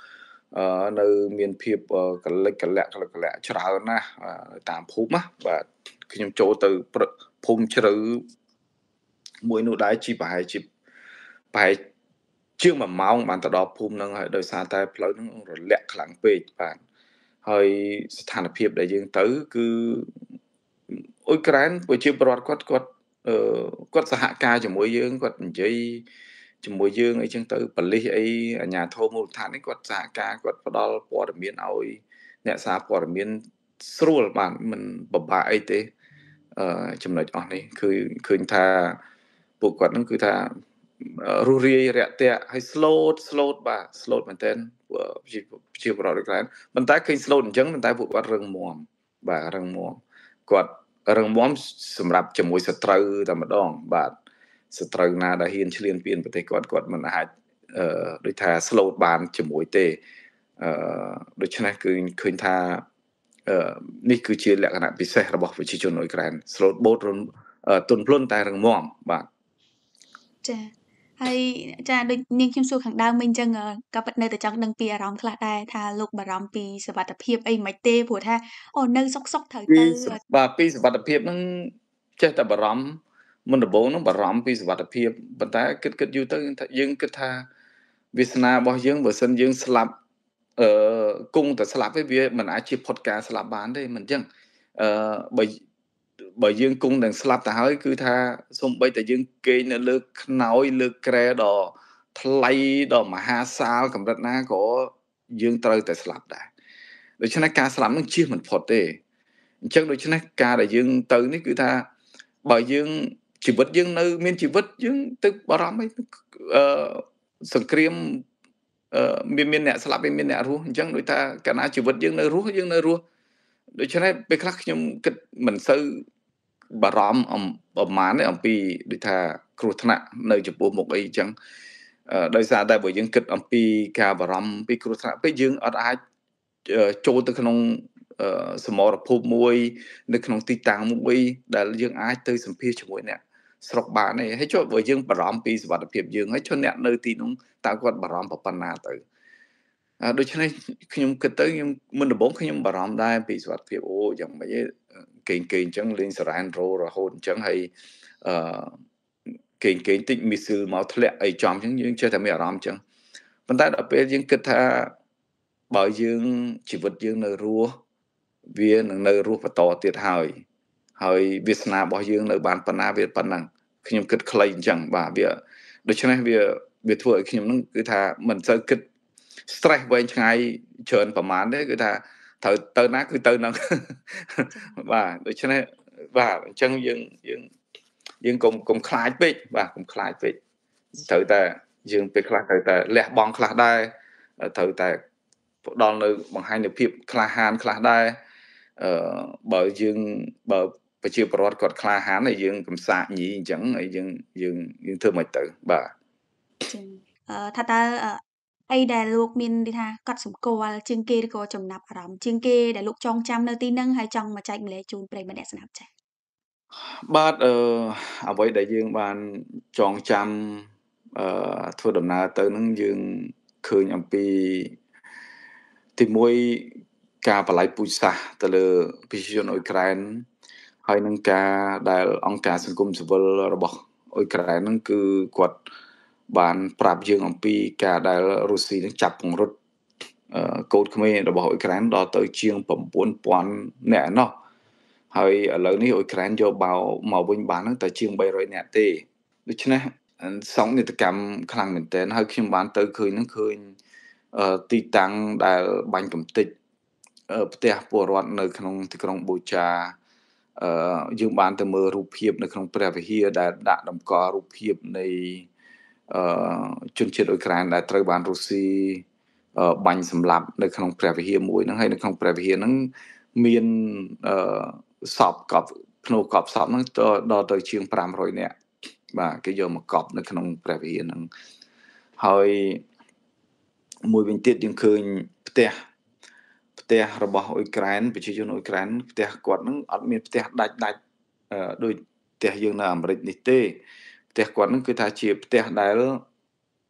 អឺនៅមានភាពកលិចកលាក់កលិចកលាក់ច្រើនណាស់តាមភូមិណាបាទខ្ញុំចូលទៅភូមិជ្រៅមួយនោះដែរជីប្រហែលជាប្រហែលជាងមួយម៉ោងបានទៅដល់ភូមិហ្នឹងហើយដោយសារតែផ្លូវហ្នឹងរលាក់ខ្លាំងពេកបាទហើយស្ថានភាពដែលយើងទៅគឺអ៊ុយក្រែនប្រជាពលរដ្ឋគាត់គាត់អឺគាត់សហការជាមួយយើងគាត់និយាយជាមួយយើងអីចឹងទៅប៉ូលីសអីអាជ្ញាធរមូលដ្ឋាននេះគាត់សហការគាត់ផ្ដល់ព័ត៌មានឲ្យអ្នកសារព័ត៌មានស្រួលបាទមិនពិបាកអីទេអឺចំណុចអស់នេះគឺឃើញថាពួកគាត់នឹងគឺថារស់រាយរាក់ទាក់ហើយ slow slow បាទ slow មែនតើជាប្រវត្តិក្រែនប៉ុន្តែឃើញ slow អញ្ចឹងប៉ុន្តែពួកគាត់រឹងមាំបាទរឹងមាំគាត់រឹងមាំសម្រាប់ជាមួយសត្រូវតែម្ដងបាទសត្រូវណាដែលហ៊ានឈ្លានពានប្រទេសគាត់គាត់មិនអាចអឺដូចថា slow បានជាមួយទេអឺដូច្នេះគឺឃើញថាអឺនេះគឺជាលក្ខណៈពិសេសរបស់ប្រជាជនអ៊ុយក្រែន slow boat ទន់ភ្លន់តែរឹងមាំបាទចាហើយចាដូចនាងខ្ញុំសួរខាងដើមវិញអញ្ចឹងក៏ពិតនៅតែចង់ដឹងពីអារម្មណ៍ខ្លះដែរថាលោកបារម្ភពីសុវត្ថិភាពអីមិនទេព្រោះថាអូនៅសុកសុកត្រូវទៅបាទពីសុវត្ថិភាពហ្នឹងចេះតែបារម្ភមុនដំបូងហ្នឹងបារម្ភពីសុវត្ថិភាពប៉ុន្តែគិតគិតយូរទៅយើងគិតថាវាសនារបស់យើងបើសិនយើងស្លាប់អឺគង់តែស្លាប់ទេវាមិនអាចជាផុតការស្លាប់បានទេមិនអញ្ចឹងអឺបើបើយើងគង់នឹងស្លាប់ទៅហើយគឺថាសូម្បីតែយើងគេងនៅលើខ្នើយលើក្រែដ៏ថ្លៃដ៏មហាសាលកម្រិតណាក៏យើងត្រូវតែស្លាប់ដែរដូច្នេះការស្លាប់នឹងជៀសមិនផុតទេអញ្ចឹងដូច្នេះការដែលយើងទៅនេះគឺថាបើយើងជីវិតយើងនៅមានជីវិតយើងទៅបារម្ភអីអឺសង្គ្រាមអឺមានមានអ្នកស្លាប់មានអ្នករស់អញ្ចឹងដូចថាកាលណាជីវិតយើងនៅរស់យើងនៅរស់ដូច្នេះពេលខ្លះខ្ញុំគិតមិនសូវបារម្ភអំប្រមាណទេអំពីដូចថាគ្រោះថ្នាក់នៅចំពោះមុខអីអញ្ចឹងដោយសារតែបើយើងគិតអំពីការបារម្ភពីគ្រោះថ្នាក់ពេកយើងអត់អាចចូលទៅក្នុងសមរភូមិមួយនៅក្នុងទីតាំងមួយដែលយើងអាចទៅសម្ភាសជាមួយអ្នកស្រុកបានទេហើយចុះបើយើងបារម្ភពីសុវត្ថិភាពយើងហើយចុះអ្នកនៅទីនោះតើគាត់បារម្ភប៉ុណ្ណាទៅដូច្នេះខ្ញុំគិតទៅខ្ញុំមុនដំបូងខ្ញុំបារម្ភដែរពីសុវត្ថិភាពអូយ៉ាងម៉េចគេគេអញ្ចឹងលេងសារ៉ានរោរហូតអញ្ចឹងហើយអឺគេគេតិចមីស៊ីលមកធ្លាក់អីចំអញ្ចឹងយើងចេះតែមានអារម្មណ៍អញ្ចឹងប៉ុន្តែដល់ពេលយើងគិតថាបើយើងជីវិតយើងនៅរស់វានឹងនៅរស់បន្តទៀតហើយហើយវាសនារបស់យើងនៅបានប៉ុណ្ណាវាប៉ុណ្ណឹងខ្ញុំគិតខ្លីអញ្ចឹងបាទវាដូច្នេះវាវាធ្វើឲ្យខ្ញុំនឹងគឺថាមិនសូវគិត stress វែងឆ្ងាយច្រើនប្រហែលទេគឺថាត្រូវទៅណាគឺទៅនឹងបាទដូច្នេះបាទអញ្ចឹងយើងយើងយើងកុំកុំខ្លាចពេកបាទកុំខ្លាចពេកត្រូវតែយើងពេលខ្លះត្រូវតែលះបង់ខ្លះដែរត្រូវតែផ្ដល់នៅបង្ហាញនូវភាពក្លាហានខ្លះដែរអឺបើយើងបើប្រជាពលរដ្ឋគាត់ក្លាហានហើយយើងកំសាកញីអញ្ចឹងហើយយើងយើងយើងធ្វើមិនទៅបាទចឹងអឺថាតើអីដែលលោកមាននិយាយថាកត់សម្គាល់ជាងគេឬក៏ចំណាប់អារម្មណ៍ជាងគេដែលលោកចងចាំនៅទីហ្នឹងហើយចង់មកចែកម្លែកជូនប្រិយមិត្តអ្នកស្ដាប់ចា៎បាទអឺអ្វីដែលយើងបានចងចាំអឺធ្វើដំណើរទៅហ្នឹងយើងឃើញអំពីទីមួយការបល័យពូជសាសន៍ទៅលើប្រជាជនអ៊ុយក្រែនហើយនឹងការដែលអង្គការសង្គមស៊ីវិលរបស់អ៊ុយក្រែនហ្នឹងគឺគាត់បានប្រាប់យើងអំពីការដែលរុស្ស៊ីនឹងចាប់ពង្រត់កូនក្មេងរបស់អ៊ុយក្រែនដល់ទៅជាង៩ពាន់នាក់ណោះហើយឥឡូវនេះអ៊ុយក្រែនយកបោមកវិញបានហ្នឹងតែជាងបីរយនាក់ទេដូច្នេះសង្ឃនេតកម្មខ្លាំងមែនទែនហើយខ្ញុំបានទៅឃើញហ្នឹងឃើញទីតាំងដែលបាញ់កំទេចផ្ទះពលរដ្ឋនៅក្នុងទីក្រុងបូចាអឺយើងបានទៅមើលរូបភាពនៅក្នុងព្រះវិហារដែលដាក់តម្កល់រូបភាពនៃអឺជនជាតិអ៊ុយក្រែនដែលត្រូវបានរុស្ស៊ីបាញ់សម្លាប់នៅក្នុងព្រះវិហារមួយហ្នឹងហើយនៅក្នុងព្រះវិហារហ្នឹងមានអឺសពកប់ភ្នូកប់សពហ្នឹងដល់ទៅជាងប្រាំរយនាក់បាទគេយកមកកប់នៅក្នុងព្រះវិហារហ្នឹងហើយមួយវិញទៀតយើងឃើញផ្ទះផ្ទះរបស់អ៊ុយក្រែនប្រជាជនអ៊ុយក្រែនផ្ទះគាត់ហ្នឹងអត់មានផ្ទះដាច់ដាច់ដូចផ្ទះយើងនៅអាមេរិកនេះទេផ្ទះគាត់ហ្នឹងគឺថាជាផ្ទះដែល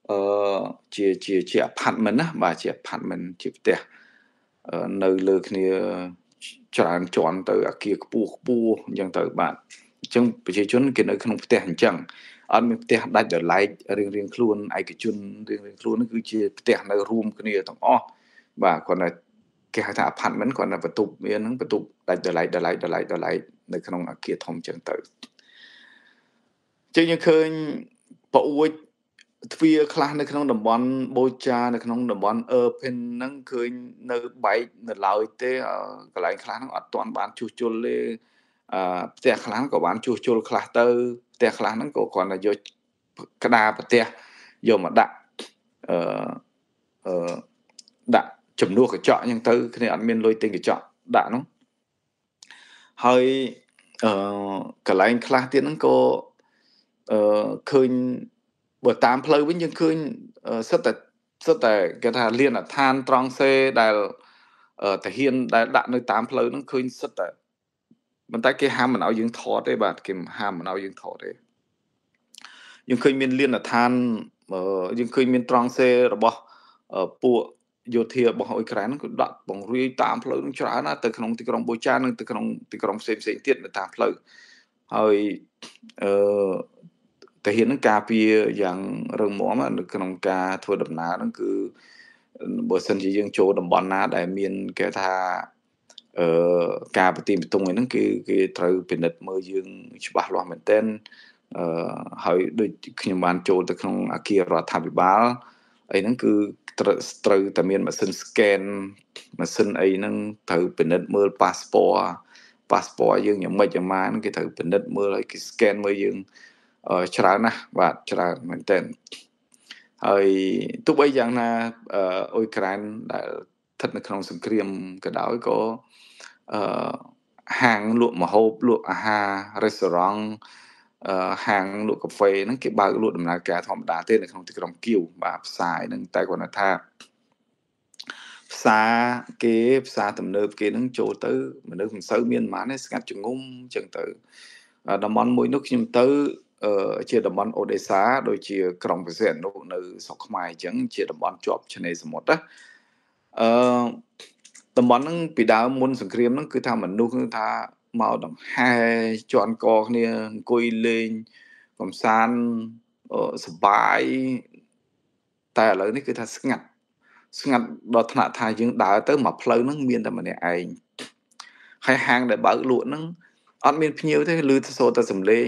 អឺជាជាជា apartment ណាបាទជា apartment ជាផ្ទះនៅលើគ្នាច្រើនជាន់ទៅអាគារខ្ពស់ខ្ពស់អញ្ចឹងទៅបាទអញ្ចឹងប្រជាជនគេនៅក្នុងផ្ទះអញ្ចឹងអត់មានផ្ទះដាច់ដោយឡែករៀងរៀងខ្លួនឯកជនរៀងរៀងខ្លួននោះគឺជាផ្ទះនៅរួមគ្នាទាំងអស់បាទគាត់តែគេហៅថា apartment គាត់តែបន្ទប់មានហ្នឹងបន្ទប់ដាច់ដោយឡែកដោយឡែកដោយឡែកដោយឡែកនៅក្នុងអាគារធំអញ្ចឹងទៅចឹងយើងឃើញប្អួចទ្វារខ្លះនៅក្នុងតំបន់បូចានៅក្នុងតំបន់អឺភិនហ្នឹងឃើញនៅបែកនៅឡើយទេកន្លែងខ្លះហ្នឹងអត់ទាន់បានជួសជុលទេអឺផ្ទះខ្លះក៏បានជួសជុលខ្លះទៅផ្ទះខ្លះហ្នឹងក៏គ្រាន់តែយកក្តារផ្ទះយកមកដាក់អឺអឺដាក់ចំនួនកញ្ចក់អញ្ចឹងទៅគ្នាអត់មានលុយទិញកញ្ចក់ដាក់នោះហើយអឺកន្លែងខ្លះទៀតហ្នឹងក៏អឺឃើញបើតាមផ្លូវវិញយើងឃើញសិតតែសិតតែគេថាលៀនដ្ឋានត្រង់សេដែលតាហ៊ានដែលដាក់នៅតាមផ្លូវហ្នឹងឃើញសិតតែប៉ុន្តែគេហាមមិនឲ្យយើងថតទេបាទគេហាមមិនឲ្យយើងថតទេយើងឃើញមានលៀនដ្ឋានយើងឃើញមានត្រង់សេរបស់ពួកយោធារបស់អ៊ុយក្រែនហ្នឹងគឺដាក់បង្រាយតាមផ្លូវហ្នឹងច្រើនណាស់ទៅក្នុងទីក្រុងបូចានិងទៅក្នុងទីក្រុងផ្សេងផ្សេងទៀតនៅតាមផ្លូវហើយអឺតាហ៊ាននឹងការពារយ៉ាងរឹងមាំនៅក្នុងការធ្វើដំណើរហ្នឹងគឺបើសិនជាយើងចូលតំបន់ណាដែលមានគេថាអឺការប្រទីបតុងហ្នឹងគឺគេត្រូវពិនិត្យមើលយើងច្បាស់លាស់មែនទែនអឺហើយដូចខ្ញុំបានចូលទៅក្នុងអគាររដ្ឋាភិបាលអីហ្នឹងគឺត្រូវត្រូវតែមានម៉ាស៊ីន scan ម៉ាស៊ីនអីហ្នឹងត្រូវពិនិត្យមើល passport passport យើងយ៉ាងម៉េចយ៉ាងម៉ាហ្នឹងគេត្រូវពិនិត្យមើលហើយគេ scan មើលយើងច្រើនណាស់បាទច្រើនមែនទែនហើយទោះបីយ៉ាងណាអ៊ុយក្រែនដែលស្ថិតនៅក្នុងសង្គ្រាមក៏ដោយក៏អឺហាងលក់ម្ហូបលក់អាហារ restaurant អឺហាងលក់កាហ្វេហ្នឹងគេបើកលក់ដំណើរការធម្មតាទេនៅក្នុងទីក្រុងគៀវបាទផ្សារហ្នឹងតែគាត់ថាផ្សារគេផ្សារទំនើបគេហ្នឹងចូលទៅមនុស្សមិនសូវមានប៉ុន្មានទេស្ងាត់ចងុំអញ្ចឹងទៅតំបន់មួយនោះខ្ញុំទៅអឺជាតំបន់អូដេសាដូចជាក្រុងបេសេនុនៅស្រុកខ្មែរអញ្ចឹងជាតំបន់ជាប់ឆ្នេរសមុទ្រណាអឺតំបន់ហ្នឹងពីដើមមុនសង្គ្រាមហ្នឹងគឺថាមនុស្សគឺថាមកដង្ហែជន់កគ្នាអង្គុយលេងកំសាន្តសប្បាយតែឥឡូវនេះគឺថាស្ងាត់ស្ងាត់ដល់ថ្នាក់ថាយើងដើរទៅមកផ្លូវហ្នឹងមានតែម្នាក់ឯងហើយហាងដែលបើកលក់ហ្នឹងអត់មានភ្ញៀវទេឮទៅសូរតែសំឡេង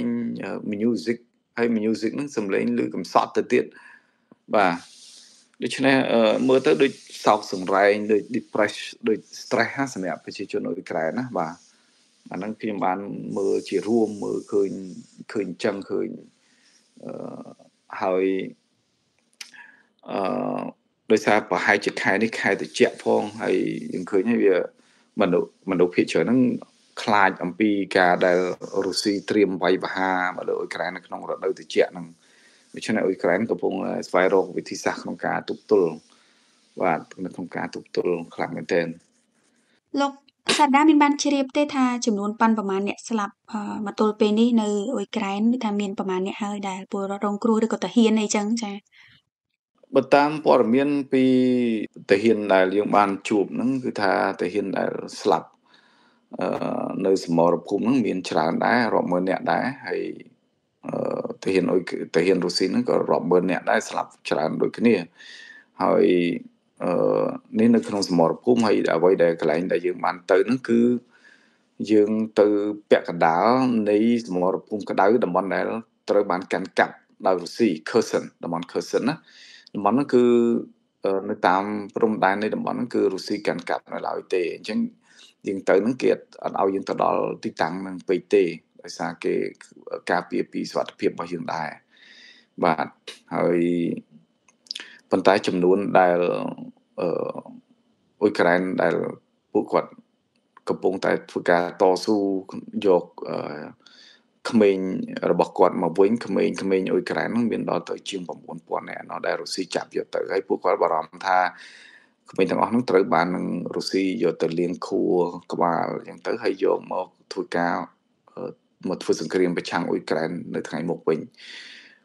music ហើយ music ហ្នឹងសំឡេងឮកំសត់ទៅទៀតបាទដូច្នេះមើលទៅដូចសោកសង្រែងដូច depress ដូច stress ណាសម្រាប់ប្រជាជនអ៊ុយក្រែនណាបាទអាហ្នឹងខ្ញុំបានមើលជារួមមើលឃើញឃើញចឹងឃើញអឺហើយអឺដោយសារប្រហែលជាខែនេះខែត្រជាក់ផងហើយយើងឃើញហើយវាមនុស្សមនុស្សភាគច្រើនហ្នឹងខ្លាចអំពីការដែលរុស្ស៊ីត្រៀមវាយប្រហារមកលើអ៊ុយក្រែននៅក្នុងរដូវត្រជាក់ហ្នឹងដូច្នេះអ៊ុយក្រែនកំពុងស្វែងរកវិធីសាស្ត្រក្នុងការទប់ទល់បាទនៅក្នុងការទប់ទល់ខ្លាំងមែនទែនលោកសាដាមានបានជ្រាបទេថាចំនួនប៉ុនប្រមាណអ្នកស្លាប់មកទល់ពេលនេះនៅអ៊ុយក្រែនថាមានប្រមាណអ្នកហើយដែលពលរដ្ឋរងគ្រោះឬក៏តាហ៊ានអីចឹងចា៎បើតាមព័ត៌មានពីតាហ៊ានដែលយើងបានជួបហ្នឹងគឺថាតាហ៊ានដែលស្លាប់អឺនៅសមរភូមិហ្នឹងមានច្រើនដែររាប់ម៉ឺនអ្នកដែរហើយអឺតាហ៊ានអ៊ុយតាហ៊ានរុស្ស៊ីហ្នឹងក៏រាប់ម៉ឺនអ្នកដែរស្លាប់ច្រើនដូចគ្នាហើយអឺនេះនៅក្នុងសមរភូមិហើយអ្វីដែលកន្លែងដែលយើងបានទៅហ្នឹងគឺយើងទៅពាក់កណ្ដាលនៃសមរភូមិក្តៅតំបន់ដែលត្រូវបានកាន់កាប់ដោយរុស្ស៊ី Kherson តំបន់ Kherson ណាតំបន់ហ្នឹងគឺនៅតាមព្រំដែននៃតំបន់ហ្នឹងគឺរុស្ស៊ីកាន់កាប់នៅឡើយទេអញ្ចឹងយើងទៅហ្នឹងគេអត់ឲ្យយើងទៅដល់ទីតាំងហ្នឹងពេកទេដោយសារគេការពារពីសុខភាពរបស់យើងដែរបាទហើយប៉ុន្តែចំនួនដែលអឺអ៊ុយក្រែនដែលពួកគាត់កំពុងតែធ្វើការតស៊ូយកអឺក្មេងរបស់គាត់មកវិញក្មេងក្មេងអ៊ុយក្រែនហ្នឹងមានដល់ទៅជាង៩ពាន់នាក់ណោះដែលរុស្ស៊ីចាប់យកទៅហើយពួកគាត់បារម្ភថាក្មេងទាំងអស់ហ្នឹងត្រូវបាននឹងរុស្ស៊ីយកទៅលាងខួរក្បាលអញ្ចឹងទៅហើយយកមកធ្វើការមកធ្វើសង្គ្រាមប្រឆាំងអ៊ុយក្រែននៅថ្ងៃមុខវិញ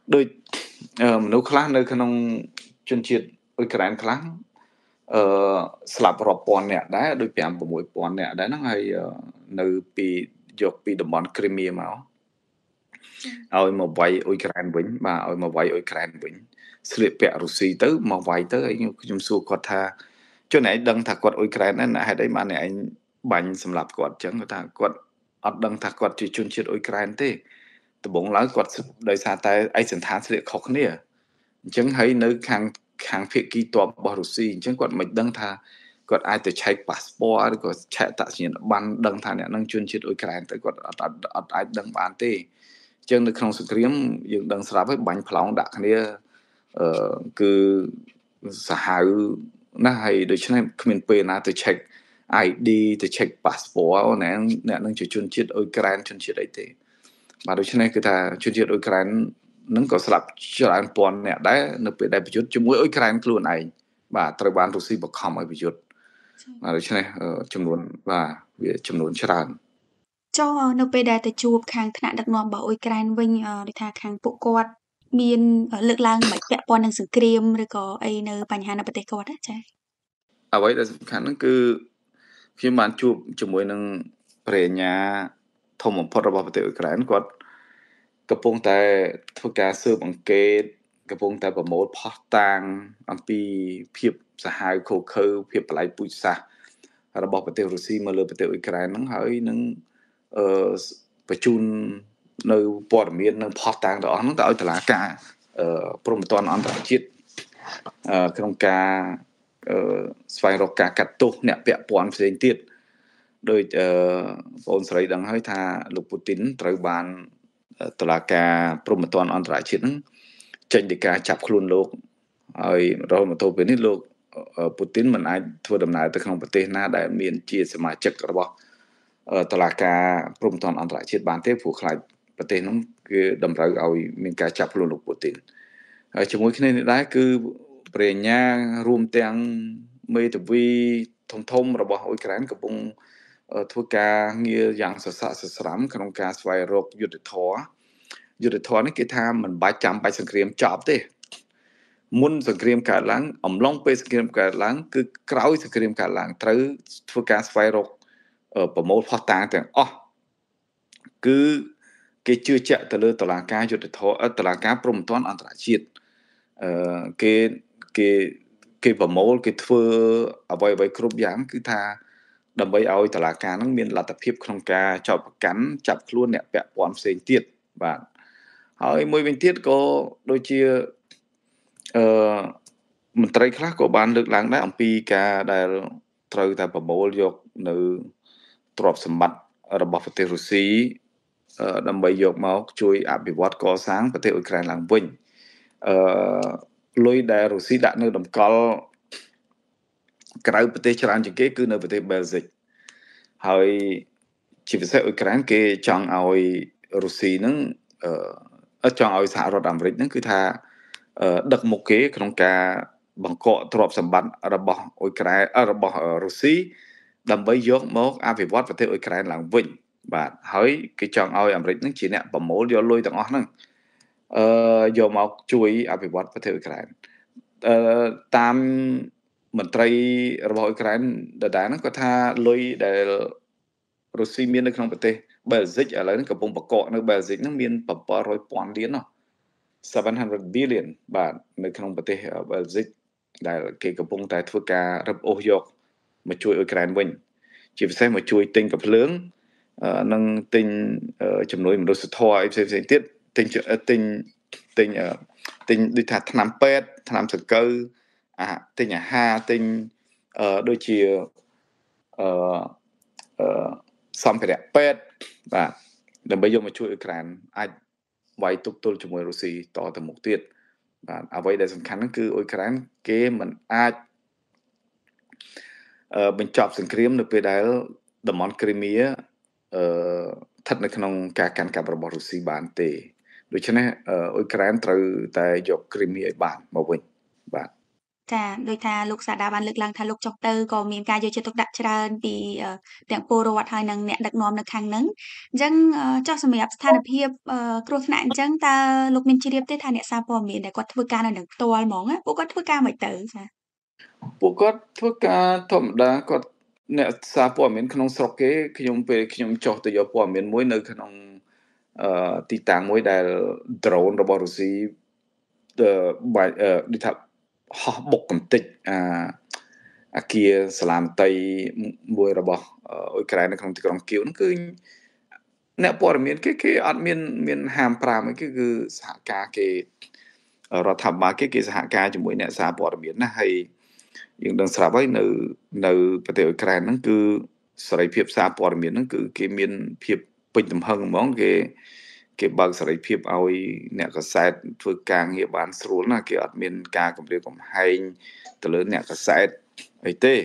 ដូចមនុស្សខ្លះនៅក្នុងជនជាតិអ៊ុយក្រែនខ្លះអឺស្លាប់រាប់ពាន់នាក់ដែរដូចfive six thousandនាក់ដែរហ្នឹងហើយនៅពីយកពីតំបន់គ្រីមៀមកឲ្យមកវាយអ៊ុយក្រែនវិញបាទឲ្យមកវាយអ៊ុយក្រែនវិញស្លៀកពាក់រុស្ស៊ីទៅមកវាយទៅហើយខ្ញុំសួរគាត់ថាជនឯងដឹងថាគាត់អ៊ុយក្រែនណាហេតុអីបានឯងបាញ់សម្លាប់គាត់អញ្ចឹងគាត់ថាគាត់អត់ដឹងថាគាត់ជាជនជាតិអ៊ុយក្រែនទេដំបូងឡើយគាត់ដោយសារតែឯកសណ្ឋានស្លៀកខុសគ្នាអញ្ចឹងហើយនៅខាងខាងភៀកគីតបរបស់រុស្ស៊ីអញ្ចឹងគាត់មិនដឹងថាគាត់អាចទៅឆែកប៉ាសពតឬក៏ឆែកអត្តសញ្ញាណប័ណ្ណដឹងថាអ្នកនឹងជនជាតិអ៊ុយក្រែនទៅគាត់អត់អត់អាចដឹងបានទេអញ្ចឹងនៅក្នុងសង្គ្រាមយើងដឹងស្រាប់ហើយបាញ់ផ្លោងដាក់គ្នាអឺគឺសាហាវណាស់ហើយដូច្នេះគ្មានពេលណាទៅឆែក I D ទៅ check passport ណាអ្នកនឹងជាជនជាតិអ៊ុយក្រែនជនជាតិអីទេបាទដូច្នេះគឺថាជនជាតិអ៊ុយក្រែននឹងក៏ស្លាប់ច្រើនពាន់អ្នកដែរនៅពេលដែលប្រយុទ្ធជាមួយអ៊ុយក្រែនខ្លួនឯងបាទត្រូវបានរុស្ស៊ីបង្ខំឲ្យប្រយុទ្ធបាទដូច្នេះចំនួនបាទវាចំនួនច្រើនចុះនៅពេលដែលទៅជួបខាងថ្នាក់ដឹកនាំរបស់អ៊ុយក្រែនវិញដូចថាខាងពួកគាត់មានលើកឡើងមិនពាក់ព័ន្ធនឹងសង្គ្រាមឬក៏អីនៅបញ្ហានៅប្រទេសគាត់ណាចា៎អ្វីដែលសំខាន់ហ្នឹងគឺខ្ញុំបានជួបជាមួយនឹងព្រះញ្ញាធំបំផុតរបស់ប្រទេសអ៊ុយក្រែនគាត់កំពុងតែធ្វើការស៊ើបអង្កេតកំពុងតែប្រមូលផុសតាងអំពីភាពសាហាវខូខើភាពបលែកពូជសាសន៍របស់ប្រទេសរុស្ស៊ីមកលើប្រទេសអ៊ុយក្រែនហ្នឹងហើយនឹងអឺបញ្ជូននៅព័ត៌មាននិងផុសតាងទាំងអស់ហ្នឹងទៅឲ្យតុលាការអឺព្រហ្មទណ្ឌអន្តរជាតិអឺក្នុងការអឺស្វែងរកការកាត់ទោសអ្នកពាក់ព័ន្ធផ្សេងទៀតដោយអឺបងស្រីដឹងហើយថាលោកពូទីនត្រូវបានតុលាការព្រហ្មទណ្ឌអន្តរជាតិហ្នឹងចេញដីកាចាប់ខ្លួនលោកហើយរហូតមកទល់ពេលនេះលោកពូទីនមិនអាចធ្វើដំណើរទៅក្នុងប្រទេសណាដែលមានជាសមាជិករបស់តុលាការព្រហ្មទណ្ឌអន្តរជាតិបានទេព្រោះខ្លាចប្រទេសហ្នឹងគឺតម្រូវឲ្យមានការចាប់ខ្លួនលោកពូទីនហើយជាមួយគ្នានេះដែរគឺព្រះញ្ញារួមទាំងមេធាវីធំធំរបស់អ៊ុយក្រែនកំពុងធ្វើការងារយ៉ាងសស្រាក់សស្រាំក្នុងការស្វែងរកយុទ្ធធរយុទ្ធធរនេះគេថាមិនបាច់ចាំបាច់សង្គ្រាមចប់ទេមុនសង្គ្រាមកើតឡើងអំឡុងពេលសង្គ្រាមកើតឡើងគឺក្រោយសង្គ្រាមកើតឡើងត្រូវធ្វើការស្វែងរកប្រមូលផុសតាងទាំងអស់គឺគេជឿជាក់ទៅលើតុលាការយុទ្ធធរតុលាការព្រហ្មទណ្ឌអន្តរជាតិអឺគេគេគេប្រមូលគេធ្វើអ្វីអ្វីគ្រប់យ៉ាងគឺថាដើម្បីឲ្យតុលាការនឹងមានលទ្ធភាពក្នុងការចាប់ប្រកាន់ចាប់ខ្លួនអ្នកពាក់ព័ន្ធផ្សេងទៀតបាទហើយមួយវិញទៀតក៏ដូចជាអឺមន្ត្រីខ្លះក៏បានលើកឡើងដែរអំពីការដែលត្រូវតែប្រមូលយកនៅទ្រព្យសម្បត្តិរបស់ប្រទេសរុស្ស៊ីដើម្បីយកមកជួយអភិវឌ្ឍកសាងប្រទេសអ៊ុយក្រែនឡើងវិញអឺលុយដែលរុស្ស៊ីដាក់នៅតម្កល់ក្រៅប្រទេសច្រើនជាងគេគឺនៅប្រទេសបែលហ្សិកហើយជាពិសេសអ៊ុយក្រែនគេចង់ឲ្យរុស្ស៊ីហ្នឹងអឺចង់ឲ្យសហរដ្ឋអាមេរិកហ្នឹងគឺថាដឹកមុខគេក្នុងការបង្កកទ្រព្យសម្បត្តិរបស់អ៊ុយក្រែនរបស់រុស្ស៊ីដើម្បីយកមកអភិវឌ្ឍប្រទេសអ៊ុយក្រែនឡើងវិញបាទហើយគេចង់ឲ្យអាមេរិកហ្នឹងជាអ្នកប្រមូលយកលុយទាំងអស់ហ្នឹងអឺយកមកជួយអភិវឌ្ឍប្រទេសអ៊ុយក្រែនអឺតាមមន្ត្រីរបស់អ៊ុយក្រែនដដែលហ្នឹងគាត់ថាលុយដែលរុស្ស៊ីមាននៅក្នុងប្រទេសបែលហ្សិកឥឡូវនេះកំពុងបកកនៅបែលហ្សិកហ្នឹងមានseven hundredលានណោះseven hundred billion បាទនៅក្នុងប្រទេសបែលហ្សិកដែលគេកំពុងតែធ្វើការរឹបអូសយកមកជួយអ៊ុយក្រែនវិញជាពិសេសមកជួយទិញកាភ្លើងនិងទិញជំនួយមនុស្សធម៌អីផ្សេងៗទៀតទិញទិញទិញទិញដូចថាថ្នាំពេទ្យថ្នាំសង្កូវអាទិញអាហារទិញអឺដូចជាអឺអឺសម្ភារៈពេទ្យបាទដើម្បីយកមកជួយអ៊ុយក្រែនអាចវាយទប់ទល់ជាមួយរុស្ស៊ីតទៅមុខទៀតបាទអ្វីដែលសំខាន់ហ្នឹងគឺអ៊ុយក្រែនគេមិនអាចអឺបញ្ចប់សង្គ្រាមនៅពេលដែលតំបន់គ្រីមៀអឺស្ថិតនៅក្នុងការកាន់កាប់របស់រុស្ស៊ីបានទេដូច្នេះអ៊ុយក្រែនត្រូវតែយកគ្រីមៀឲ្យបានមកវិញបាទចាដោយថាលោកសាដាបានលើកឡើងថាលោកចុះទៅក៏មានការយកចិត្តទុកដាក់ច្រើនពីទាំងពលរដ្ឋហើយនិងអ្នកដឹកនាំនៅខាងហ្នឹងអញ្ចឹងចុះសម្រាប់ស្ថានភាពគ្រោះថ្នាក់អញ្ចឹងតើលោកមានជ្រាបទេថាអ្នកសារព័ត៌មានដែលគាត់ធ្វើការនៅនឹងផ្ទាល់ហ្មងពួកគាត់ធ្វើការមិនទៅចាពួកគាត់ធ្វើការធម្មតាគាត់អ្នកសារព័ត៌មានក្នុងស្រុកគេខ្ញុំពេលខ្ញុំចុះទៅយកព័ត៌មានមួយនៅក្នុងអឺទីតាំងមួយដែល drone របស់រុស្ស៊ីអឺបាច់អឺដូចថាហោះបុកកំទេចអាអាគារសាលាមតីមួយរបស់អ៊ុយក្រែននៅក្នុងទីក្រុងគៀវហ្នឹងគឺអ្នកព័ត៌មានគេគេអត់មានមានហាមប្រាមអីគឺគឺសហការគេរដ្ឋាភិបាលគេគេសហការជាមួយអ្នកសារព័ត៌មានណាហើយយើងដឹងស្រាប់ហើយនៅនៅប្រទេសអ៊ុយក្រែនហ្នឹងគឺសេរីភាពសារព័ត៌មានហ្នឹងគឺគេមានភាពពេញទំហឹងហ្មងគេគេបើកសេរីភាពឲ្យអ្នកកសែតធ្វើការងារបានស្រួលណាគេអត់មានការគម្រាមកំហែងទៅលើអ្នកកសែតអីទេ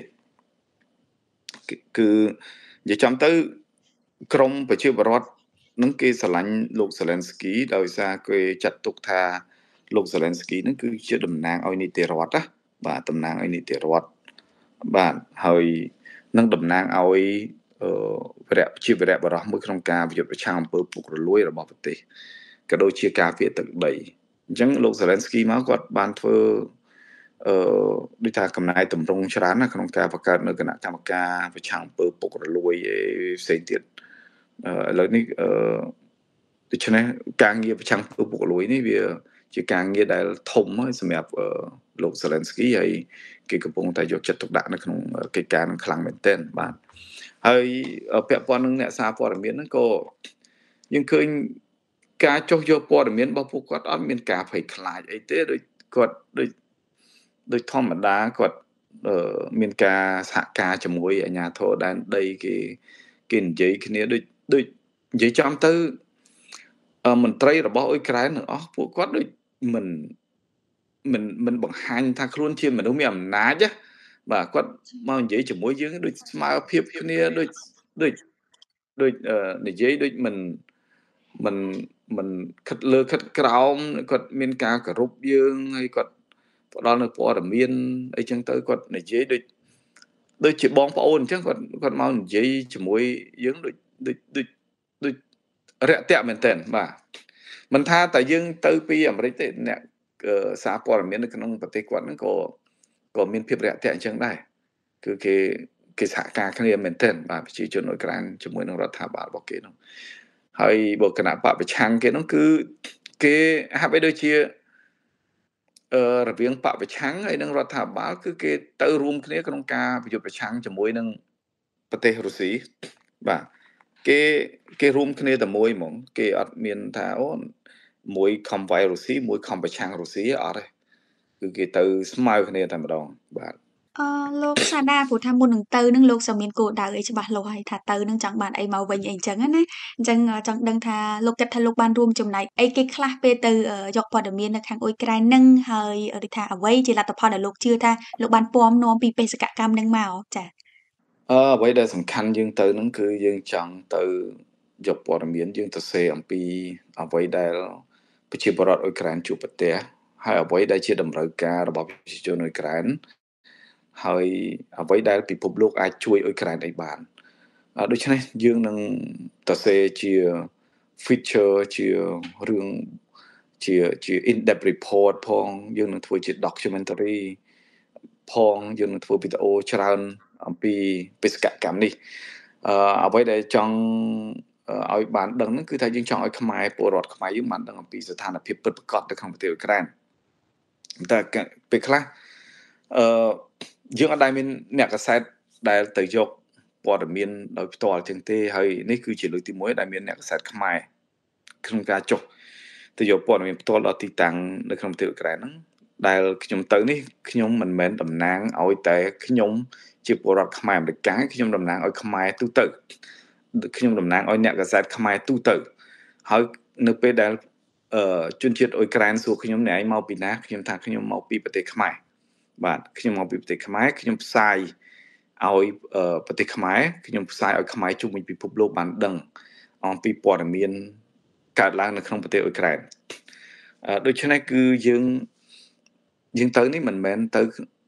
គឺនិយាយចំទៅក្រមប្រជាពលរដ្ឋនឹងគេស្រឡាញ់លោកសេឡិនស្គីដោយសារគេចាត់ទុកថាលោកសេឡិនស្គីនឹងគឺជាតំណាងឲ្យនីតិរដ្ឋណាបាទតំណាងឲ្យនីតិរដ្ឋបាទហើយនឹងតំណាងឲ្យអឺវរៈជាវរៈបរោះមួយក្នុងការប្រយុទ្ធប្រឆាំងអំពើពុករលួយរបស់ប្រទេសក៏ដូចជាការពារទឹកដីអញ្ចឹងលោកសេឡិនស្គីមកគាត់បានធ្វើអឺដូចថាកំណែតម្រង់ច្រើនណាក្នុងការបង្កើតនៅគណៈកម្មការប្រឆាំងអំពើពុករលួយផ្សេងទៀតឥឡូវនេះអឺដូច្នេះការងារប្រឆាំងអំពើពុករលួយនេះវាជាការងារដែលធំហើយសម្រាប់លោកសេឡិនស្គីហើយគេកំពុងតែយកចិត្តទុកដាក់នៅក្នុងកិច្ចការនឹងខ្លាំងមែនទែនបាទហើយពាក់ព័ន្ធនឹងអ្នកសារព័ត៌មានហ្នឹងក៏យើងឃើញការចុះយកព័ត៌មានរបស់ពួកគាត់អត់មានការភ័យខ្លាចអីទេដូចគាត់ដូចដូចធម្មតាគាត់មានការសហការជាមួយអាជ្ញាធរដែនដីគេគេនិយាយគ្នាដូចដូចនិយាយចំទៅមន្ត្រីរបស់អ៊ុយក្រែនទាំងអស់ពួកគាត់ដូចមិនមិនមិនបង្ហាញថាខ្លួនជាមនុស្សមានអំណាចណាបាទគាត់មកនិយាយជាមួយយើងដូចស្មើភាពគ្នាដូចដូចដូចនិយាយដូចមិនមិនមិនខិតលើខិតក្រោមគាត់មានការគោរពយើងហើយគាត់ផ្ដល់នៅព័ត៌មានអីចឹងទៅគាត់និយាយដូចដូចជាបងប្អូនអញ្ចឹងគាត់គាត់មកនិយាយជាមួយយើងដូចដូចដូចដូចរាក់ទាក់មែនតើបាទមិនថាតែយើងទៅពីអាមេរិកទេអ្នកសារព័ត៌មាននៅក្នុងប្រទេសគាត់ហ្នឹងក៏ក៏មានភាពរាក់ទាក់អញ្ចឹងដែរគឺគេគេសហការគ្នាមែនទែនបាទប្រជាជនអ៊ុយក្រែនជាមួយនឹងរដ្ឋាភិបាលរបស់គេនោះហើយបើគណៈបកប្រឆាំងគេនោះគឺគេហាក់បីដូចជាអឺរវាងបកប្រឆាំងហើយនឹងរដ្ឋាភិបាលគឺគេទៅរួមគ្នាក្នុងការប្រយុទ្ធប្រឆាំងជាមួយនឹងប្រទេសរុស្ស៊ីបាទគេគេរួមគ្នាតែមួយហ្មងគេអត់មានថាអូមួយខំវាយរុស្ស៊ីមួយខំប្រឆាំងរុស្ស៊ីអត់ទេគឺគេទៅស្មើគ្នាតែម្ដងបាទអឺលោកសាដាព្រោះថាមុននឹងទៅនឹងលោកសមានគោលដៅអីច្បាស់លាស់ហើយថាទៅនឹងចង់បានអីមកវិញអីអញ្ចឹងណាអញ្ចឹងចង់ដឹងថាលោកគិតថាលោកបានរួមចំណែកអីគេខ្លះពេលទៅយកព័ត៌មាននៅខាងអ៊ុយក្រែននឹងហើយដូចថាអ្វីជាលទ្ធផលដែលលោកជឿថាលោកបានពំនាំពីបេសកកម្មនឹងមកចា៎អឺអ្វីដែលសំខាន់យើងទៅនឹងគឺយើងចង់ទៅយកព័ត៌មានយើងទៅសេអំពីអ្វីដែលប្រជាពលរដ្ឋអ៊ុយក្រែនជួបប្រទះហើយអ្វីដែលជាតម្រូវការរបស់ប្រជាជនអ៊ុយក្រែនហើយអ្វីដែលពិភពលោកអាចជួយអ៊ុយក្រែនអីបានដូច្នេះយើងនឹងទៅសេជា feature ជារឿងជាជា in-depth report ផងយើងនឹងធ្វើជា documentary ផងយើងនឹងធ្វើវីដេអូច្រើនអំពីបេសកកម្មនេះអឺអ្វីដែលចង់ឲ្យបានដឹងហ្នឹងគឺថាយើងចង់ឲ្យខ្មែរពលរដ្ឋខ្មែរយើងបានដឹងអំពីស្ថានភាពពិតប្រាកដនៅក្នុងប្រទេសអ៊ុយក្រែនតែពេលខ្លះអឺយើងអត់ដែលមានអ្នកកសែតដែលទៅយកព័ត៌មានដោយផ្ទាល់ជាងទេហើយនេះគឺជាលើកទីមួយដែលមានអ្នកកសែតខ្មែរក្នុងការចុះទៅយកព័ត៌មានផ្ទាល់ដល់ទីតាំងនៅក្នុងប្រទេសអ៊ុយក្រែនហ្នឹងដែលខ្ញុំទៅនេះខ្ញុំមិនមែនតំណាងឲ្យតែខ្ញុំជាពលរដ្ឋខ្មែរអាមេរិកខ្ញុំតំណាងឲ្យខ្មែរទូទៅខ្ញុំតំណាងឲ្យអ្នកកសែតខ្មែរទូទៅហើយនៅពេលដែលអឺជនជាតិអ៊ុយក្រែនសួរខ្ញុំអ្នកឯងមកពីណាខ្ញុំថាខ្ញុំមកពីប្រទេសខ្មែរបាទខ្ញុំមកពីប្រទេសខ្មែរខ្ញុំផ្សាយឲ្យប្រទេសខ្មែរខ្ញុំផ្សាយឲ្យខ្មែរជុំវិញពិភពលោកបានដឹងអំពីព័ត៌មានកើតឡើងនៅក្នុងប្រទេសអ៊ុយក្រែនដូច្នេះគឺយើងយើងទៅនេះមិនមែនទៅ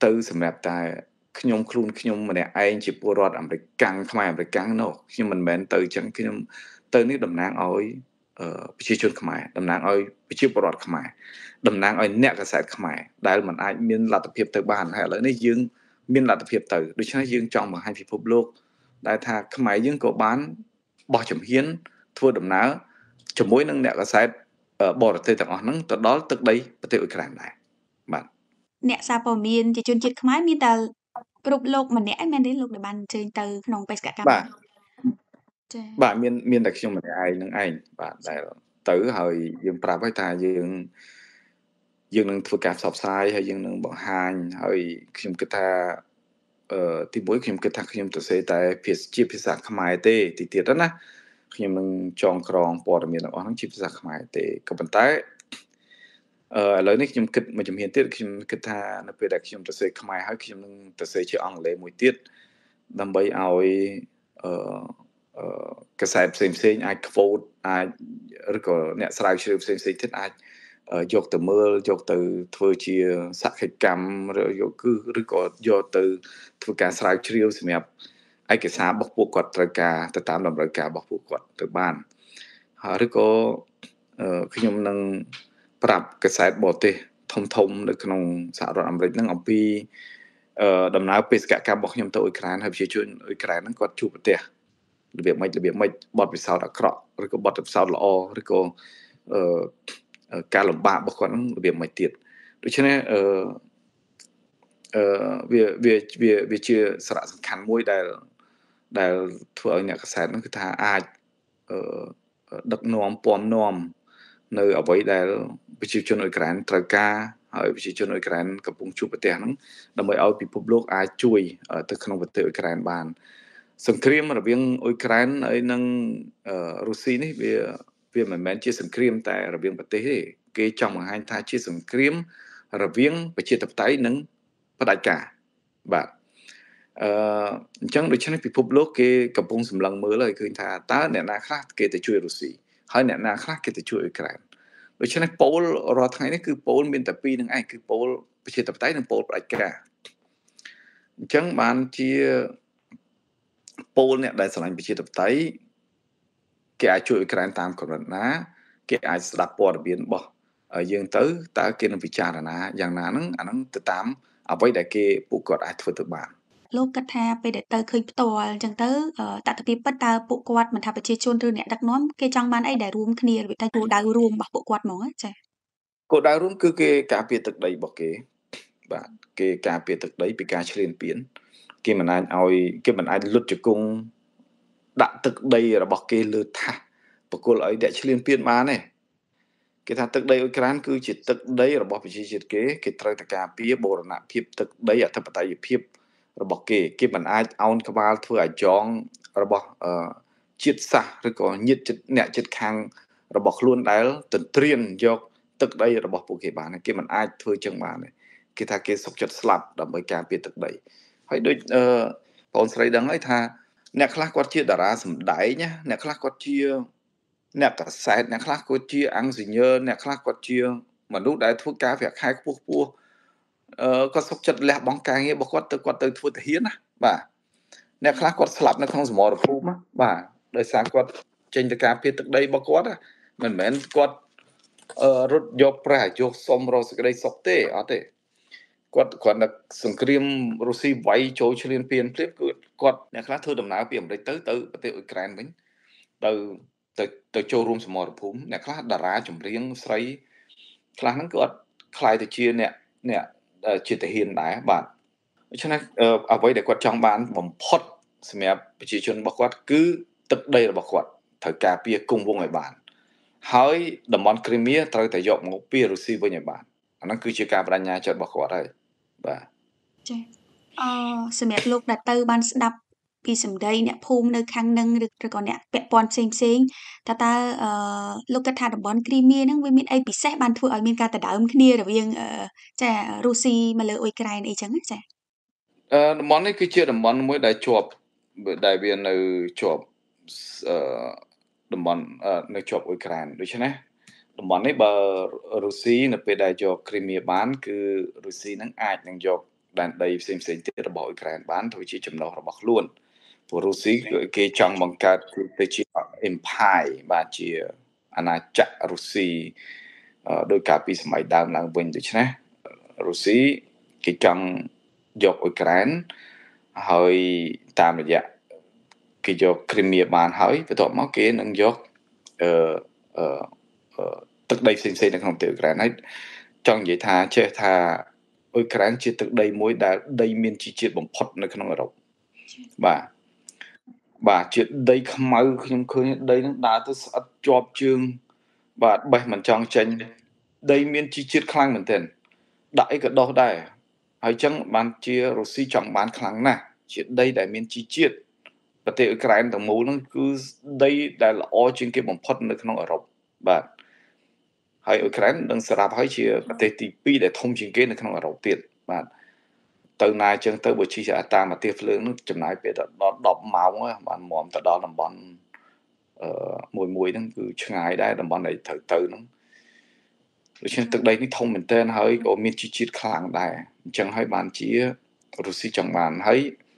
ទៅសម្រាប់តែខ្ញុំខ្លួនខ្ញុំម្នាក់ឯងជាពលរដ្ឋអាមេរិកកាំងខ្មែរអាមេរិកកាំងនោះខ្ញុំមិនមែនទៅអញ្ចឹងខ្ញុំទៅនេះតំណាងឲ្យប្រជាជនខ្មែរតំណាងឲ្យប្រជាពលរដ្ឋខ្មែរតំណាងឲ្យអ្នកកសែតខ្មែរដែលមិនអាចមានលទ្ធភាពទៅបានហើយឥឡូវនេះយើងមានលទ្ធភាពទៅដូច្នេះយើងចង់បង្ហាញពិភពលោកដែលថាខ្មែរយើងក៏បានបោះជំហានធ្វើដំណើរជាមួយនឹងអ្នកកសែតបរទេសទាំងអស់ហ្នឹងទៅដល់ទឹកដីប្រទេសអ៊ុយក្រែនដែរបាទអ្នកសារព័ត៌មានជាជនជាតិខ្មែរមានតែរូបលោកម្នាក់ឯងមែនទេលោកដែលបានអញ្ជើញទៅក្នុងបេសកកម្មបាទចា៎បាទមានមានតែខ្ញុំម្នាក់ឯងនឹងឯងបាទដែលទៅហើយយើងប្រាប់ឲ្យថាយើងយើងនឹងធ្វើការផ្សព្វផ្សាយហើយយើងនឹងបង្ហាញហើយខ្ញុំគិតថាអឺទីមួយខ្ញុំគិតថាខ្ញុំទៅសេតែភាសាជាភាសាខ្មែរទេទីទៀតណាខ្ញុំនឹងចងក្រងព័ត៌មានទាំងអស់ហ្នឹងជាភាសាខ្មែរទេក៏ប៉ុន្តែអឺឥឡូវនេះខ្ញុំគិតមួយជំហានទៀតខ្ញុំគិតថានៅពេលដែលខ្ញុំទៅសេខ្មែរហើយខ្ញុំនឹងទៅសេជាអង់គ្លេសមួយទៀតដើម្បីឲ្យអឺអឺកសែតផ្សេងផ្សេងអាច quote អាចឬក៏អ្នកស្រាវជ្រាវផ្សេងផ្សេងទៀតអាចយកទៅមើលយកទៅធ្វើជាសកម្មកម្មឬយកគឺឬក៏យកទៅធ្វើការស្រាវជ្រាវសម្រាប់ឯកសាររបស់ពួកគាត់ត្រូវការទៅតាមតម្រូវការរបស់ពួកគាត់ទៅបានហើយឬក៏ខ្ញុំនឹងប្រាប់កសែតបរទេសធំធំនៅក្នុងសហរដ្ឋអាមេរិកហ្នឹងអំពីដំណើរបេសកកម្មរបស់ខ្ញុំទៅអ៊ុយក្រែនហើយប្រជាជនអ៊ុយក្រែនហ្នឹងគាត់ជួបប្រទះរបៀបម៉េចរបៀបម៉េចបទពិសោធន៍អាក្រក់ឬក៏បទពិសោធន៍ល្អឬក៏អឺការលំបាករបស់គាត់ហ្នឹងរបៀបម៉េចទៀតដូច្នេះអឺអឺវាវាវាវាជាសារៈសំខាន់មួយដែលដែលធ្វើឲ្យអ្នកកសែតហ្នឹងគឺថាអាចអឺដឹកនាំពំនាំនៅអ្វីដែលប្រជាជនអ៊ុយក្រែនត្រូវការហើយប្រជាជនអ៊ុយក្រែនកំពុងជួបប្រទះហ្នឹងដើម្បីឲ្យពិភពលោកអាចជួយទៅក្នុងប្រទេសអ៊ុយក្រែនបានសង្គ្រាមរវាងអ៊ុយក្រែនហើយនិងរុស្ស៊ីនេះវាវាមិនមែនជាសង្គ្រាមតែរវាងប្រទេសទេគេចង់បង្ហាញថាជាសង្គ្រាមរវាងប្រជាធិបតេយ្យនិងផ្ដាច់ការបាទអឺអញ្ចឹងដូច្នេះពិភពលោកគេកំពុងសម្លឹងមើលហើយឃើញថាតើអ្នកណាខ្លះគេទៅជួយរុស្ស៊ីហើយអ្នកណាខ្លះគេទៅជួយអ៊ុយក្រែនដូច្នេះប៉ូលរាល់ថ្ងៃនេះគឺប៉ូលមានតែពីរនឹងឯងគឺប៉ូលប្រជាធិបតេយ្យនិងប៉ូលផ្ដាច់ការអញ្ចឹងបានជាប៉ូលអ្នកដែលស្រឡាញ់ប្រជាធិបតេយ្យគេអាចជួយអ៊ុយក្រែនតាមកម្រិតណាគេអាចស្ដាប់ព័ត៌មានរបស់យើងទៅតើគេនឹងពិចារណាយ៉ាងណាហ្នឹងអាហ្នឹងទៅតាមអ្វីដែលគេពួកគាត់អាចធ្វើទៅបានលោកគិតថាពេលដែលទៅឃើញផ្ទាល់អញ្ចឹងទៅតើតើពីពិតតើពួកគាត់មិនថាប្រជាជនឬអ្នកដឹកនាំគេចង់បានអីដែលរួមគ្នារបៀបថាគោលដៅរួមរបស់ពួកគាត់ហ្មងចា៎គោលដៅរួមគឺគេការពារទឹកដីរបស់គេបាទគេការពារទឹកដីពីការឈ្លានពានគេមិនអាចឲ្យគេមិនអាចលុតជង្គង់ដាក់ទឹកដីរបស់គេលើថាសបកគលឲ្យអ្នកឈ្លានពានបានទេគេថាទឹកដីអ៊ុយក្រែនគឺជាទឹកដីរបស់ប្រជាជាតិគេគេត្រូវតែការពារបូរណភាពទឹកដីអធិបតេយ្យភាពរបស់គេគេមិនអាចអោនក្បាលធ្វើឲ្យចងរបស់ជាតិសាសន៍ឬក៏ញាតិចិត្តអ្នកចិត្តខាងរបស់ខ្លួនដែលទន្ទ្រានយកទឹកដីរបស់ពួកគេបានគេមិនអាចធ្វើចឹងបានទេគេថាគេសុខចិត្តស្លាប់ដើម្បីការពារទឹកដីហើយដូចអឺបងស្រីដឹងហើយថាអ្នកខ្លះគាត់ជាតារាសម្ដែងណាអ្នកខ្លះគាត់ជាអ្នកកសែតអ្នកខ្លះគាត់ជាអង្គសញ្ញើអ្នកខ្លះគាត់ជាមនុស្សដែលធ្វើការប្រាក់ខែខ្ពស់ខ្ពស់អឺគាត់សុខចិត្តលះបង់ការងាររបស់គាត់ទៅគាត់ទៅធ្វើទាហានណាបាទអ្នកខ្លះគាត់ស្លាប់នៅក្នុងសមរភូមិណាបាទដោយសារគាត់ចេញទៅការពារទឹកដីរបស់គាត់មិនមែនគាត់អឺរត់យកប្រះអាយុសុំរកសេចក្តីសុខទេអត់ទេគាត់គាត់នៅសង្គ្រាមរុស្ស៊ីវាយចូលឈ្លានពានភ្លាមគឺគាត់អ្នកខ្លះធ្វើដំណើរពីអាមេរិកទៅទៅប្រទេសអ៊ុយក្រែនវិញទៅទៅទៅចូលរួមសមរភូមិអ្នកខ្លះតារាចម្រៀងស្រីខ្លះហ្នឹងគាត់ខ្លាយទៅជាអ្នកអ្នកជាទាហានដែរបាទដូច្នេះអ្វីដែលគាត់ចង់បានបំផុតសម្រាប់ប្រជាជនរបស់គាត់គឺទឹកដីរបស់គាត់ត្រូវការពារគង់វង្សឲ្យបានហើយតំបន់គ្រីមៀត្រូវតែយកមកពីរុស្ស៊ីវិញឲ្យបានអាហ្នឹងគឺជាការបដិញ្ញាចិត្តរបស់គាត់ហើយបាទចាអឺសម្រាប់លោកដែលទៅបានស្ដាប់ពីសម្ដីអ្នកភូមិនៅខាងនឹងឬក៏អ្នកពាក់ព័ន្ធផ្សេងផ្សេងតើតើអឺលោកគិតថាតំបន់គ្រីមៀហ្នឹងវាមានអីពិសេសបានធ្វើឲ្យមានការដណ្ដើមគ្នារវាងចារុស្ស៊ីមកលើអ៊ុយក្រែនអីចឹងចាអឺតំបន់នេះគឺជាតំបន់មួយដែលជាប់ដែលវានៅជាប់អឺតំបន់នៅជាប់អ៊ុយក្រែនដូច្នេះតំបន់នេះបើរុស្ស៊ីនៅពេលដែលយកគ្រីមៀបានគឺរុស្ស៊ីនឹងអាចនឹងយកដែនដីផ្សេងផ្សេងទៀតរបស់អ៊ុយក្រែនបានធ្វើជាចំណុះរបស់ខ្លួនព្រោះរុស្ស៊ីគេចង់បង្កើតទៅជា empire បាទជាអាណាចក្ររុស្ស៊ីដោយកាលពីសម័យដើមឡើងវិញដូច្នេះរុស្ស៊ីគេចង់យកអ៊ុយក្រែនហើយតាមរយៈគេយកគ្រីមៀបានហើយបន្ទាប់មកគេនឹងយកអឺអឺទឹកដីផ្សេងៗនៅក្នុងប្រទេសអ៊ុយក្រែនហើយចង់និយាយថាចេះថាអ៊ុយក្រែនជាទឹកដីមួយដែលដីមានជីជាតិបំផុតនៅក្នុងអឺរ៉ុបបាទបាទជាដីខ្មៅខ្ញុំឃើញដីនឹងដើរទៅស្អិតជាប់ជើងបាទបេះមិនចង់ចេញដីមានជីជាតិខ្លាំងមែនទែនដាក់អីក៏ដោះដែរហើយចឹងបានជារុស្ស៊ីចង់បានខ្លាំងណាស់ជាដីដែលមានជីជាតិប្រទេសអ៊ុយក្រែនទាំងមូលហ្នឹងគឺដីដែលល្អជាងគេបំផុតនៅក្នុងអឺរ៉ុបបាទហើយអ៊ុយក្រែននឹងស្រាប់ហើយជាប្រទេសទីពីរដែលធំជាងគេនៅក្នុងអឺរ៉ុបទៀតបាទទៅណាអញ្ចឹងទៅបើជិះតាមអាទិភ្លើងនឹងចំណាយពេលដល់ដប់ម៉ោងបានមុំទៅដល់តំបន់អឺមួយមួយហ្នឹងគឺឆ្ងាយដែរតំបន់ដែលត្រូវទៅហ្នឹងដូច្នេះទឹកដីនេះធំមែនទែនហើយក៏មានជីជាតិខ្លាំងដែរអញ្ចឹងហើយបានជារុស្ស៊ីចង់បានហើយ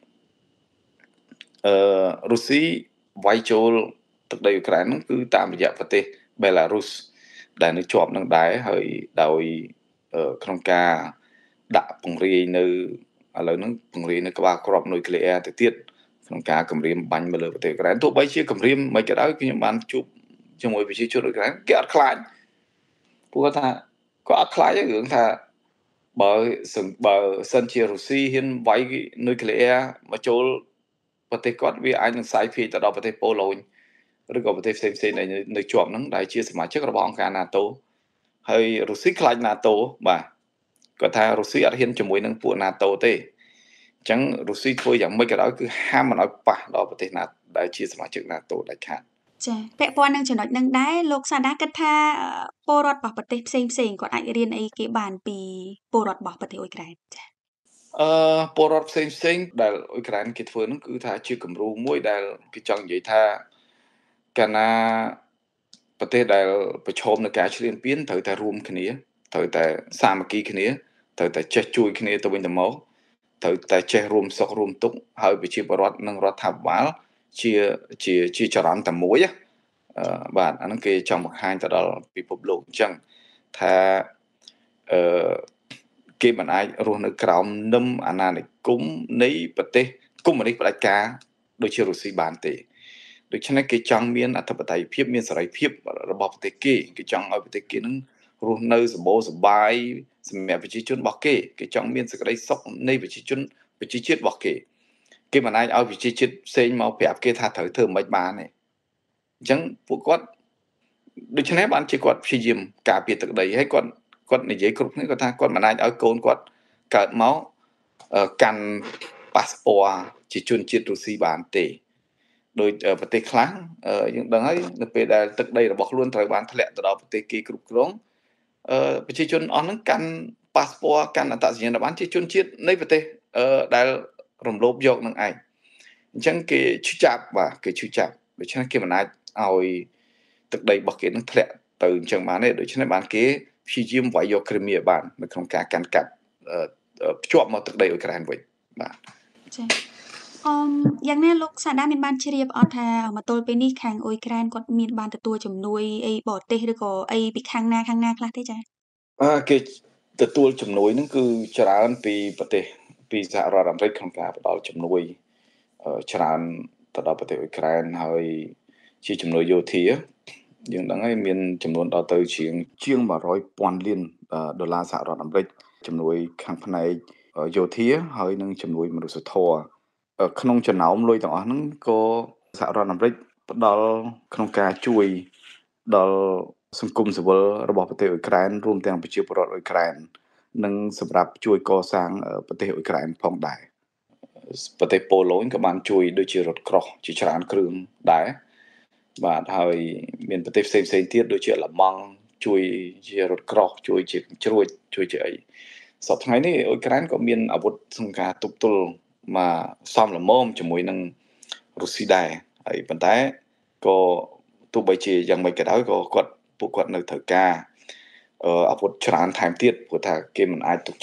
អឺរុស្ស៊ីវាយចូលទឹកដីអ៊ុយក្រែនហ្នឹងគឺតាមរយៈប្រទេសបេឡារុសដែលនៅជាប់នឹងដែរហើយដោយក្នុងការដាក់ពង្រាយនៅឥឡូវហ្នឹងពង្រាយនៅក្បាលគ្រាប់នុយក្លេអ៊ែរទៅទៀតក្នុងការគម្រាមបាញ់មកលើប្រទេសអ៊ុយក្រែនទោះបីជាគម្រាមមិនក៏ដោយខ្ញុំបានជួបជាមួយប្រជាជនអ៊ុយក្រែនគេអត់ខ្លាចព្រោះថាក៏អត់ខ្លាចរឿងថាបើបើសិនជារុស្ស៊ីហ៊ានវាយនុយក្លេអ៊ែរមកចូលប្រទេសគាត់វាអាចនឹងសាយភាយទៅដល់ប្រទេសប៉ូឡូញឬក៏ប្រទេសផ្សេងផ្សេងដែលនៅជាប់ហ្នឹងដែលជាសមាជិករបស់អង្គការ NATO ហើយរុស្ស៊ីខ្លាច NATO បាទគាត់ថារុស្ស៊ីអត់ហ៊ានជាមួយនឹងពួក NATO ទេអញ្ចឹងរុស្ស៊ីធ្វើយ៉ាងម៉េចក៏ដោយគឺហាមមិនឲ្យប៉ះដល់ប្រទេសណាដែលជាសមាជិក NATO ដាច់ខាតចាពាក់ព័ន្ធនឹងចំណុចហ្នឹងដែរលោកសាដាគិតថាពលរដ្ឋរបស់ប្រទេសផ្សេងផ្សេងគាត់អាចរៀនអីគេបានពីពលរដ្ឋរបស់ប្រទេសអ៊ុយក្រែនចាអឺពលរដ្ឋផ្សេងផ្សេងដែលអ៊ុយក្រែនគេធ្វើហ្នឹងគឺថាជាគំរូមួយដែលគេចង់និយាយថាកាលណាប្រទេសដែលប្រឈមនឹងការឈ្លានពានត្រូវតែរួមគ្នាត្រូវតែសាមគ្គីគ្នាត្រូវតែចេះជួយគ្នាទៅវិញទៅមកត្រូវតែចេះរួមសុខរួមទុក្ខហើយប្រជាពលរដ្ឋនិងរដ្ឋាភិបាលជាជាជាចរន្តតែមួយអឺបាទអាហ្នឹងគេចង់បង្ហាញទៅដល់ពិភពលោកអញ្ចឹងថាអឺគេមិនអាចរស់នៅក្រោមនឹមអាណានិគមនៃប្រទេសកុម្មុយនីសផ្ដាច់ការដូចជារុស្ស៊ីបានទេដូច្នេះគេចង់មានអធិបតេយ្យភាពមានសេរីភាពរបស់ប្រទេសគេគេចង់ឲ្យប្រទេសគេនឹងរស់នៅសម្បូរសប្បាយសម្រាប់ប្រជាជនរបស់គេគេចង់មានសេចក្តីសុខនៃប្រជាជនប្រជាជាតិរបស់គេគេមិនអាចឲ្យប្រជាជាតិផ្សេងមកប្រាប់គេថាត្រូវធ្វើមិនបានទេអញ្ចឹងពួកគាត់ដូច្នេះបានជាគាត់ព្យាយាមការពារទឹកដីហើយគាត់គាត់និយាយគ្រប់គ្នាគាត់ថាគាត់មិនអាចឲ្យកូនគាត់កើតមកកាន់ប៉ាសពតជាជនជាតិរុស្ស៊ីបានទេដោយប្រទេសខ្លះយើងដឹងហើយនៅពេលដែលទឹកដីរបស់ខ្លួនត្រូវបានធ្លាក់ទៅដល់ប្រទេសគេគ្រប់គ្រងប្រជាជនអស់ហ្នឹងកាន់ប៉ាសពតកាន់អត្តសញ្ញាណប័ណ្ណជាជនជាតិនៃប្រទេសដែលរំលោភយកនឹងឯងអញ្ចឹងគេឈឺចាប់បាទគេឈឺចាប់ដូច្នេះគេមិនអាចឲ្យទឹកដីរបស់គេនឹងធ្លាក់ទៅអញ្ចឹងបានទេដូច្នេះបានគេព្យាយាមវាយយកគ្រីមៀបាននៅក្នុងការកាន់កាប់ភ្ជាប់មកទឹកដីអ៊ុយក្រែនវិញបាទចាអមយ៉ាងណាលោកសាដាមានបានជ្រាបអត់ថាមកទល់ពេលនេះខាងអ៊ុយក្រែនគាត់មានបានទទួលជំនួយអីបរទេសឬក៏អីពីខាងណាខាងណាខ្លះទេចាអឺគេទទួលជំនួយហ្នឹងគឺច្រើនពីប្រទេសពីសហរដ្ឋអាមេរិកក្នុងការផ្ដល់ជំនួយច្រើនទៅដល់ប្រទេសអ៊ុយក្រែនហើយជាជំនួយយោធាយើងដឹងហើយមានចំនួនដល់ទៅជាងជាងone hundred thousandលានដុល្លារសហរដ្ឋអាមេរិកជំនួយខាងផ្នែកយោធាហើយនិងជំនួយមនុស្សធម៌ក្នុងចំណោមលុយទាំងអស់ហ្នឹងក៏សហរដ្ឋអាមេរិកផ្ដល់ក្នុងការជួយដល់សង្គមស៊ីវិលរបស់ប្រទេសអ៊ុយក្រែនរួមទាំងប្រជាពលរដ្ឋអ៊ុយក្រែននិងសម្រាប់ជួយកសាងប្រទេសអ៊ុយក្រែនផងដែរប្រទេសប៉ូឡូញក៏បានជួយដូចជារថក្រោះជាច្រើនគ្រឿងដែរបាទហើយមានប្រទេសផ្សេងផ្សេងទៀតដូចជាអាល្លឺម៉ង់ជួយជារថក្រោះជួយជាជ្រួចជួយជាអីសប្តាហ៍ថ្ងៃនេះអ៊ុយក្រែនក៏មានអាវុធក្នុងការទប់ទល់មកសំលមមជាមួយនឹងរុស្ស៊ីដែរហើយប៉ុន្តែក៏ទោះបីជាយ៉ាងម៉េចក៏ដោយក៏គាត់ពួកគាត់នៅត្រូវការអាវុធច្រើនថែមទៀតព្រោះថាគេមិនអាចទុកចិត្ត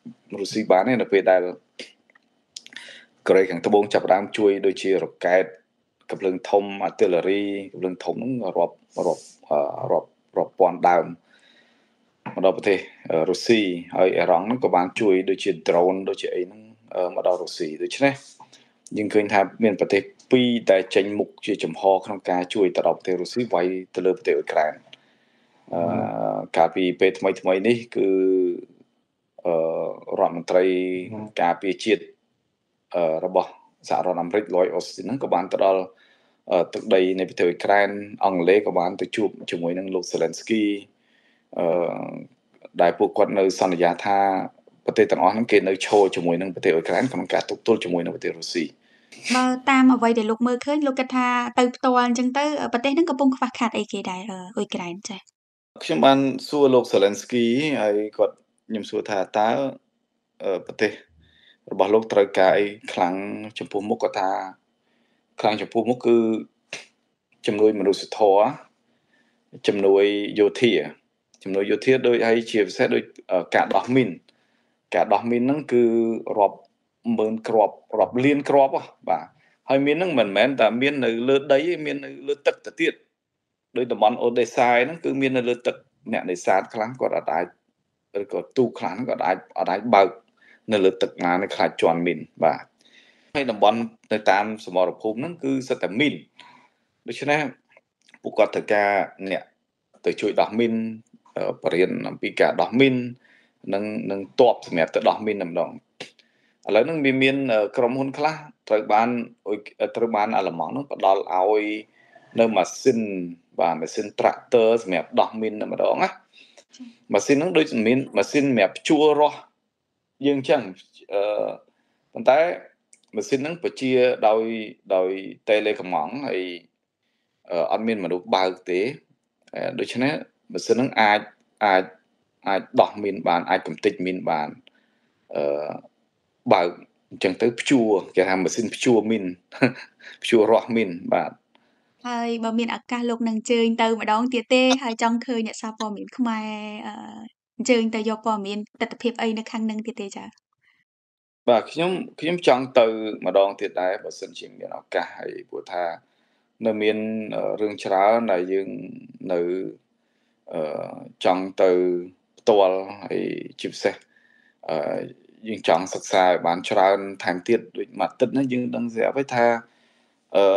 រុស្ស៊ីបានទេនៅពេលដែលកូរ៉េខាងត្បូងចាប់ផ្ដើមជួយដូចជារ៉ុកែតកំភ្លើងធំ artillery កំភ្លើងធំហ្នឹងរាប់រាប់រាប់រាប់ពាន់ដើមមកដល់ប្រទេសរុស្ស៊ីហើយអេរ៉ង់ហ្នឹងក៏បានជួយដូចជា drone ដូចជាអីហ្នឹងមកដល់រុស្ស៊ីដូច្នេះយើងឃើញថាមានប្រទេសពីរតែចេញមុខជាចំហក្នុងការជួយទៅដល់ប្រទេសរុស្ស៊ីវាយទៅលើប្រទេសអ៊ុយក្រែនអឺកាលពីពេលថ្មីថ្មីនេះគឺអឺរដ្ឋមន្ត្រីការពារជាតិអឺរបស់សហរដ្ឋអាមេរិក Lloyd Austin ហ្នឹងក៏បានទៅដល់ទឹកដីនៃប្រទេសអ៊ុយក្រែនអង់គ្លេសក៏បានទៅជួបជាមួយនឹងលោក Zelensky អឺដែលពួកគាត់នៅសន្យាថាប្រទេសទាំងអស់ហ្នឹងគេនៅឈរជាមួយនឹងប្រទេសអ៊ុយក្រែនក្នុងការទប់ទល់ជាមួយនឹងប្រទេសរុស្ស៊ីបើតាមអ្វីដែលលោកមើលឃើញលោកគិតថាទៅផ្ទាល់អញ្ចឹងទៅប្រទេសហ្នឹងកំពុងខ្វះខាតអីគេដែរអ៊ុយក្រែនចា៎ខ្ញុំបានសួរលោក Zelensky ហើយគាត់ខ្ញុំសួរថាតើប្រទេសរបស់លោកត្រូវការអីខ្លាំងចំពោះមុខគាត់ថាខ្លាំងចំពោះមុខគឺជំនួយមនុស្សធម៌ជំនួយយោធាជំនួយយោធាដោយហើយជាពិសេសដោយការដោះមីនការដោះមីនហ្នឹងគឺរាប់ម៉ឺនគ្រាប់រាប់លានគ្រាប់បាទហើយមានហ្នឹងមិនមែនតែមាននៅលើដីទេមាននៅលើទឹកទៅទៀតដោយតំបន់អូដេសាហ្នឹងគឺមាននៅលើទឹកអ្នកនេសាទខ្លះគាត់អាចឬក៏ទូខ្លះគាត់អាចអាចបើកនៅលើទឹកណានេះខ្លាចជន់មីនបាទហើយតំបន់នៅតាមសមរភូមិហ្នឹងគឺសិតតែមីនដូច្នេះពួកគាត់ត្រូវការអ្នកទៅជួយដោះមីនបរិញ្ញាអំពីការដោះមីននិងនឹងតបសម្រាប់ទៅដោះមីនតែម្ដងឥឡូវហ្នឹងវាមានក្រុមហ៊ុនខ្លះត្រូវបានត្រូវបានអាល្លឺម៉ង់ហ្នឹងផ្ដល់ឲ្យនៅម៉ាស៊ីនបាទម៉ាស៊ីន tractor សម្រាប់ដោះមីនតែម្ដងណាម៉ាស៊ីនហ្នឹងដូចមានម៉ាស៊ីនសម្រាប់ភ្ជួររាស់យើងអញ្ចឹងអឺប៉ុន្តែម៉ាស៊ីនហ្នឹងបញ្ជាដោយដោយតេលេកម្មង់ហើយអត់មានមនុស្សបើកទេដូច្នេះម៉ាស៊ីនហ្នឹងអាចអាចអាចដោះមីនបានអាចកំទេចមីនបានអឺបើកអញ្ចឹងទៅភ្ជួរគេថាម៉ាស៊ីនភ្ជួរមីនភ្ជួររាស់មីនបាទហើយបើមានឱកាសលោកនឹងអញ្ជើញទៅម្ដងទៀតទេហើយចង់ឃើញអ្នកសារព័ត៌មានខ្មែរអញ្ជើញទៅយកព័ត៌មានទស្សនវិជ្ជាអីនៅខាងនឹងទៀតទេចា៎បាទខ្ញុំខ្ញុំចង់ទៅម្ដងទៀតដែរបើសិនជាមានឱកាសហើយព្រោះថានៅមានរឿងច្រើនដែលយើងនៅអឺចង់ទៅផ្ទាល់ហើយជាពិសេសអឺយើងចង់សិក្សាឲ្យបានច្រើនថែមទៀតដូចមួយអាទិត្យហ្នឹងយើងដឹងស្រាប់ហើយថាអឺ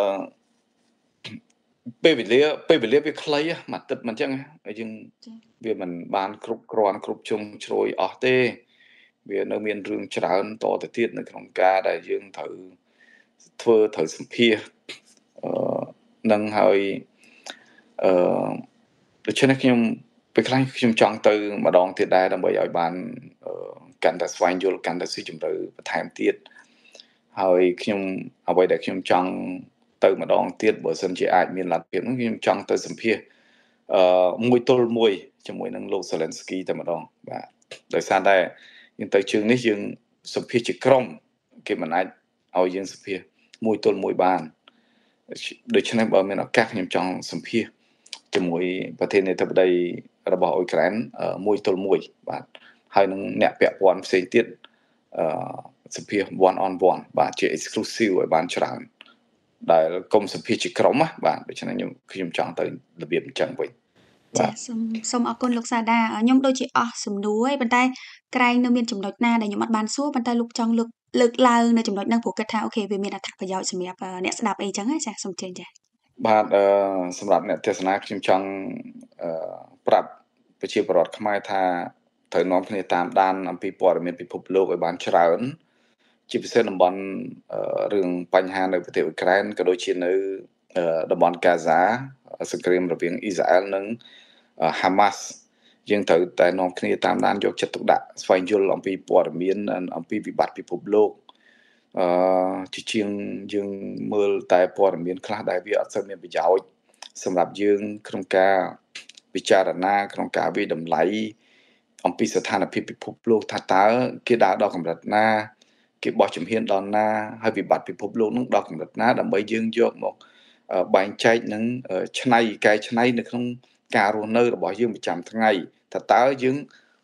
ពេលវេលាពេលវេលាវាខ្លីមួយអាទិត្យមិនអញ្ចឹងហើយយើងវាមិនបានគ្រប់គ្រាន់គ្រប់ជ្រុងជ្រោយអស់ទេវានៅមានរឿងច្រើនតទៅទៀតនៅក្នុងការដែលយើងត្រូវធ្វើត្រូវសម្ភាសអឺនឹងហើយអឺដូច្នេះខ្ញុំពេលខ្លះខ្ញុំចង់ទៅម្ដងទៀតដែរដើម្បីឲ្យបានកាន់តែស្វែងយល់កាន់តែស៊ីជម្រៅបន្ថែមទៀតហើយខ្ញុំអ្វីដែលខ្ញុំចង់ទៅម្ដងទៀតបើសិនជាអាចមានលទ្ធភាពហ្នឹងខ្ញុំចង់ទៅសម្ភាសអឺមួយទល់មួយជាមួយនឹងលោក Zelensky តែម្ដងបាទដោយសារតែយើងទៅជើងនេះយើងសម្ភាសជាក្រុមគេមិនអាចឲ្យយើងសម្ភាសមួយទល់មួយបានដូច្នេះបើមានឱកាសខ្ញុំចង់សម្ភាសជាមួយប្រធានាធិបតីរបស់អ៊ុយក្រែនមួយទល់មួយបាទហើយនឹងអ្នកពាក់ព័ន្ធផ្សេងទៀតអឺសម្ភាស one on one បាទជា exclusive ឲ្យបានច្រើនដែលកុំសម្ភាសជាក្រុមណាបាទដូច្នេះខ្ញុំខ្ញុំចង់ទៅរបៀបអញ្ចឹងវិញចាសូមសូមអរគុណលោកសាដាខ្ញុំដូចជាអស់សំណួរហើយប៉ុន្តែក្រែងនៅមានចំណុចណាដែលខ្ញុំអត់បានសួរប៉ុន្តែលោកចង់លើកលើកឡើងនៅចំណុចហ្នឹងព្រោះគិតថាអូខេវាមានអត្ថប្រយោជន៍សម្រាប់អ្នកស្ដាប់អីចឹងចាសូមជឿចាបាទអឺសម្រាប់អ្នកទេសនាខ្ញុំចង់អឺប្រាប់ប្រជាពលរដ្ឋខ្មែរថាត្រូវនាំគ្នាតាមដានអំពីព័ត៌មានពិភពលោកឲ្យបានច្រើនជាពិសេសតំបន់រឿងបញ្ហានៅប្រទេសអ៊ុយក្រែនក៏ដូចជានៅតំបន់កាហ្សាសង្គ្រាមរវាងអ៊ីស្រាអែលនិងហាម៉ាស់យើងត្រូវតែនាំគ្នាតាមដានយកចិត្តទុកដាក់ស្វែងយល់អំពីព័ត៌មានអំពីវិបត្តិពិភពលោកអឺជាជាងយើងមើលតែព័ត៌មានខ្លះដែលវាអត់សូវមានប្រយោជន៍សម្រាប់យើងក្នុងការពិចារណាក្នុងការវិតម្លៃអំពីស្ថានភាពពិភពលោកថាតើគេដើរដល់កម្រិតណាគេបោះជំហានដល់ណាហើយវិបត្តិពិភពលោកនឹងដល់កម្រិតណាដើម្បីយើងយកមកបែងចែកនឹងឆ្នៃកែច្នៃនៅក្នុងការរស់នៅរបស់យើងប្រចាំថ្ងៃថាតើយើង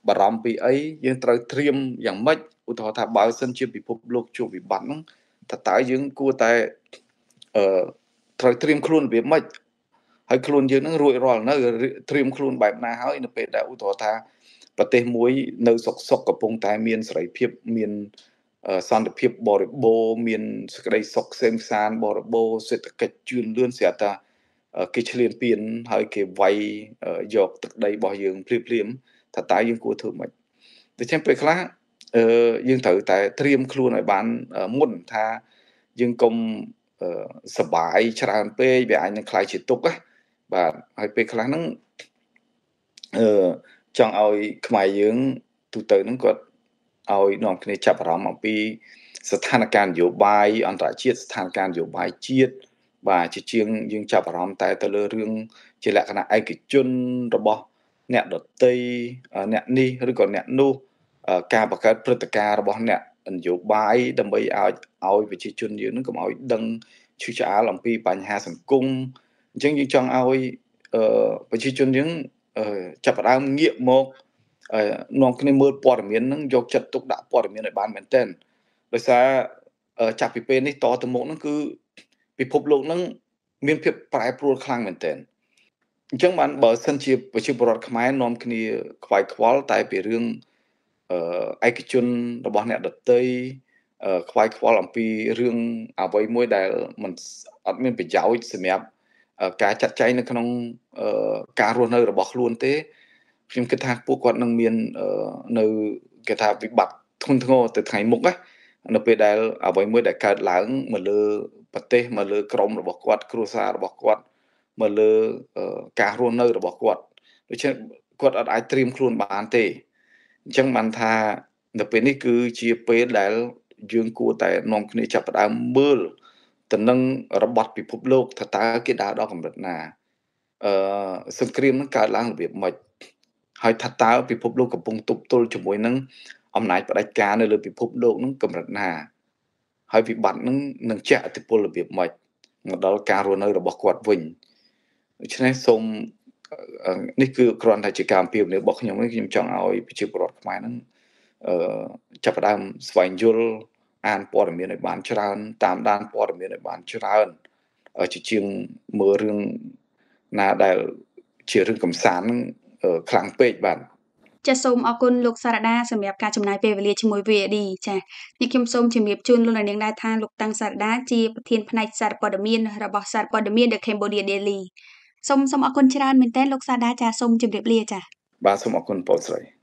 បារម្ភពីអីយើងត្រូវត្រៀមយ៉ាងម៉េចឧទាហរណ៍ថាបើសិនជាពិភពលោកជួបវិបត្តិហ្នឹងតើតើយើងគួរតែអឺត្រូវត្រៀមខ្លួនរបៀបម៉េចហើយខ្លួនយើងនឹងរួចរាល់នៅត្រៀមខ្លួនបែបណាហើយនៅពេលដែលឧទាហរណ៍ថាប្រទេសមួយនៅសុកសុកកំពុងតែមានសេរីភាពមានសន្តិភាពបរិបូរណ៍មានសេចក្តីសុខក្សេមក្សាន្តបរិបូរណ៍សេដ្ឋកិច្ចជឿនលឿនស្រាប់តែគេឈ្លានពានហើយគេវាយយកទឹកដីរបស់យើងភ្លាមភ្លាមថាតើយើងគួរធ្វើម៉េចដូច្នេះពេលខ្លះអឺយើងត្រូវតែត្រៀមខ្លួនឲ្យបានមុនថាយើងកុំសបាយច្រើនពេកវាអាចនឹងខ្លាយជាទុក្ខណាបាទហើយពេលខ្លះហ្នឹងអឺចង់ឲ្យខ្មែរយើងទូទៅហ្នឹងគាត់ឲ្យនាំគ្នាចាប់អារម្មណ៍អំពីស្ថានភាពនយោបាយអន្តរជាតិស្ថានភាពនយោបាយជាតិបាទជាជាងយើងចាប់អារម្មណ៍តែទៅលើរឿងជាលក្ខណៈឯកជនរបស់អ្នកដតីអ្នកនេះឬក៏អ្នកនោះការបង្កើតព្រឹត្តិការណ៍របស់អ្នកនយោបាយដើម្បីឲ្យឲ្យប្រជាជនយើងនឹងកុំឲ្យដឹងឈឺឆ្អាលអំពីបញ្ហាសង្គមអញ្ចឹងយើងចង់ឲ្យប្រជាជនយើងចាប់ផ្ដើមងាកមកនាំគ្នាមើលព័ត៌មានហ្នឹងយកចិត្តទុកដាក់ព័ត៌មានឲ្យបានមែនទែនដោយសារចាប់ពីពេលនេះតទៅមុខហ្នឹងគឺពិភពលោកហ្នឹងមានភាពប្រែប្រួលខ្លាំងមែនទែនអញ្ចឹងបានបើសិនជាប្រជាពលរដ្ឋខ្មែរនាំគ្នាខ្វាយខ្វល់តែពីរឿងឯកជនរបស់អ្នកដតីខ្វាយខ្វល់អំពីរឿងអ្វីមួយដែលมันអត់មានប្រយោជន៍សម្រាប់ការចាត់ចែងនៅក្នុងការរស់នៅរបស់ខ្លួនទេខ្ញុំគិតថាពួកគាត់នឹងមាននៅគេថាវិបត្តិធ្ងន់ធ្ងរទៅថ្ងៃមុខណានៅពេលដែលអ្វីមួយដែលកើតឡើងមកលើប្រទេសមកលើក្រុមរបស់គាត់គ្រួសាររបស់គាត់មកលើការរស់នៅរបស់គាត់ដូច្នេះគាត់អត់អាចត្រៀមខ្លួនបានទេអញ្ចឹងបានថានៅពេលនេះគឺជាពេលដែលយើងគួរតែនាំគ្នាចាប់ផ្ដើមមើលទៅនឹងរបបពិភពលោកថាតើគេដើរដល់កម្រិតណាអឺសង្គ្រាមនឹងកើតឡើងរបៀបម៉េចហើយថាតើពិភពលោកកំពុងទប់ទល់ជាមួយនឹងអំណាចផ្ដាច់ការនៅលើពិភពលោកនឹងកម្រិតណាហើយវិបត្តិនឹងនឹងជះឥទ្ធិពលរបៀបម៉េចមកដល់ការរស់នៅរបស់គាត់វិញដូច្នេះសូមនេះគឺគ្រាន់តែជាការអំពាវនាវរបស់ខ្ញុំនេះខ្ញុំចង់ឲ្យប្រជាពលរដ្ឋខ្មែរនឹងអឺចាប់ផ្ដើមស្វែងយល់អានព័ត៌មានឲ្យបានច្រើនតាមដានព័ត៌មានឲ្យបានច្រើនជាជាងមើលរឿងណាដែលជារឿងកំសាន្តខ្លាំងពេកបាទចាសសូមអរគុណលោកសារដាសម្រាប់ការចំណាយពេលវេលាជាមួយ វី អេ ឌី ចាសនេះខ្ញុំសូមជម្រាបជូនលោកនាងដែរថាលោកតាំងសារដាជាប្រធានផ្នែកសារព័ត៌មានរបស់សារព័ត៌មាន The Cambodia Daily សូមសូមអរគុណច្រើនមែនទែនលោកសារដាចាសសូមជម្រាបលាចាសបាទសូមអរគុណបងស្រី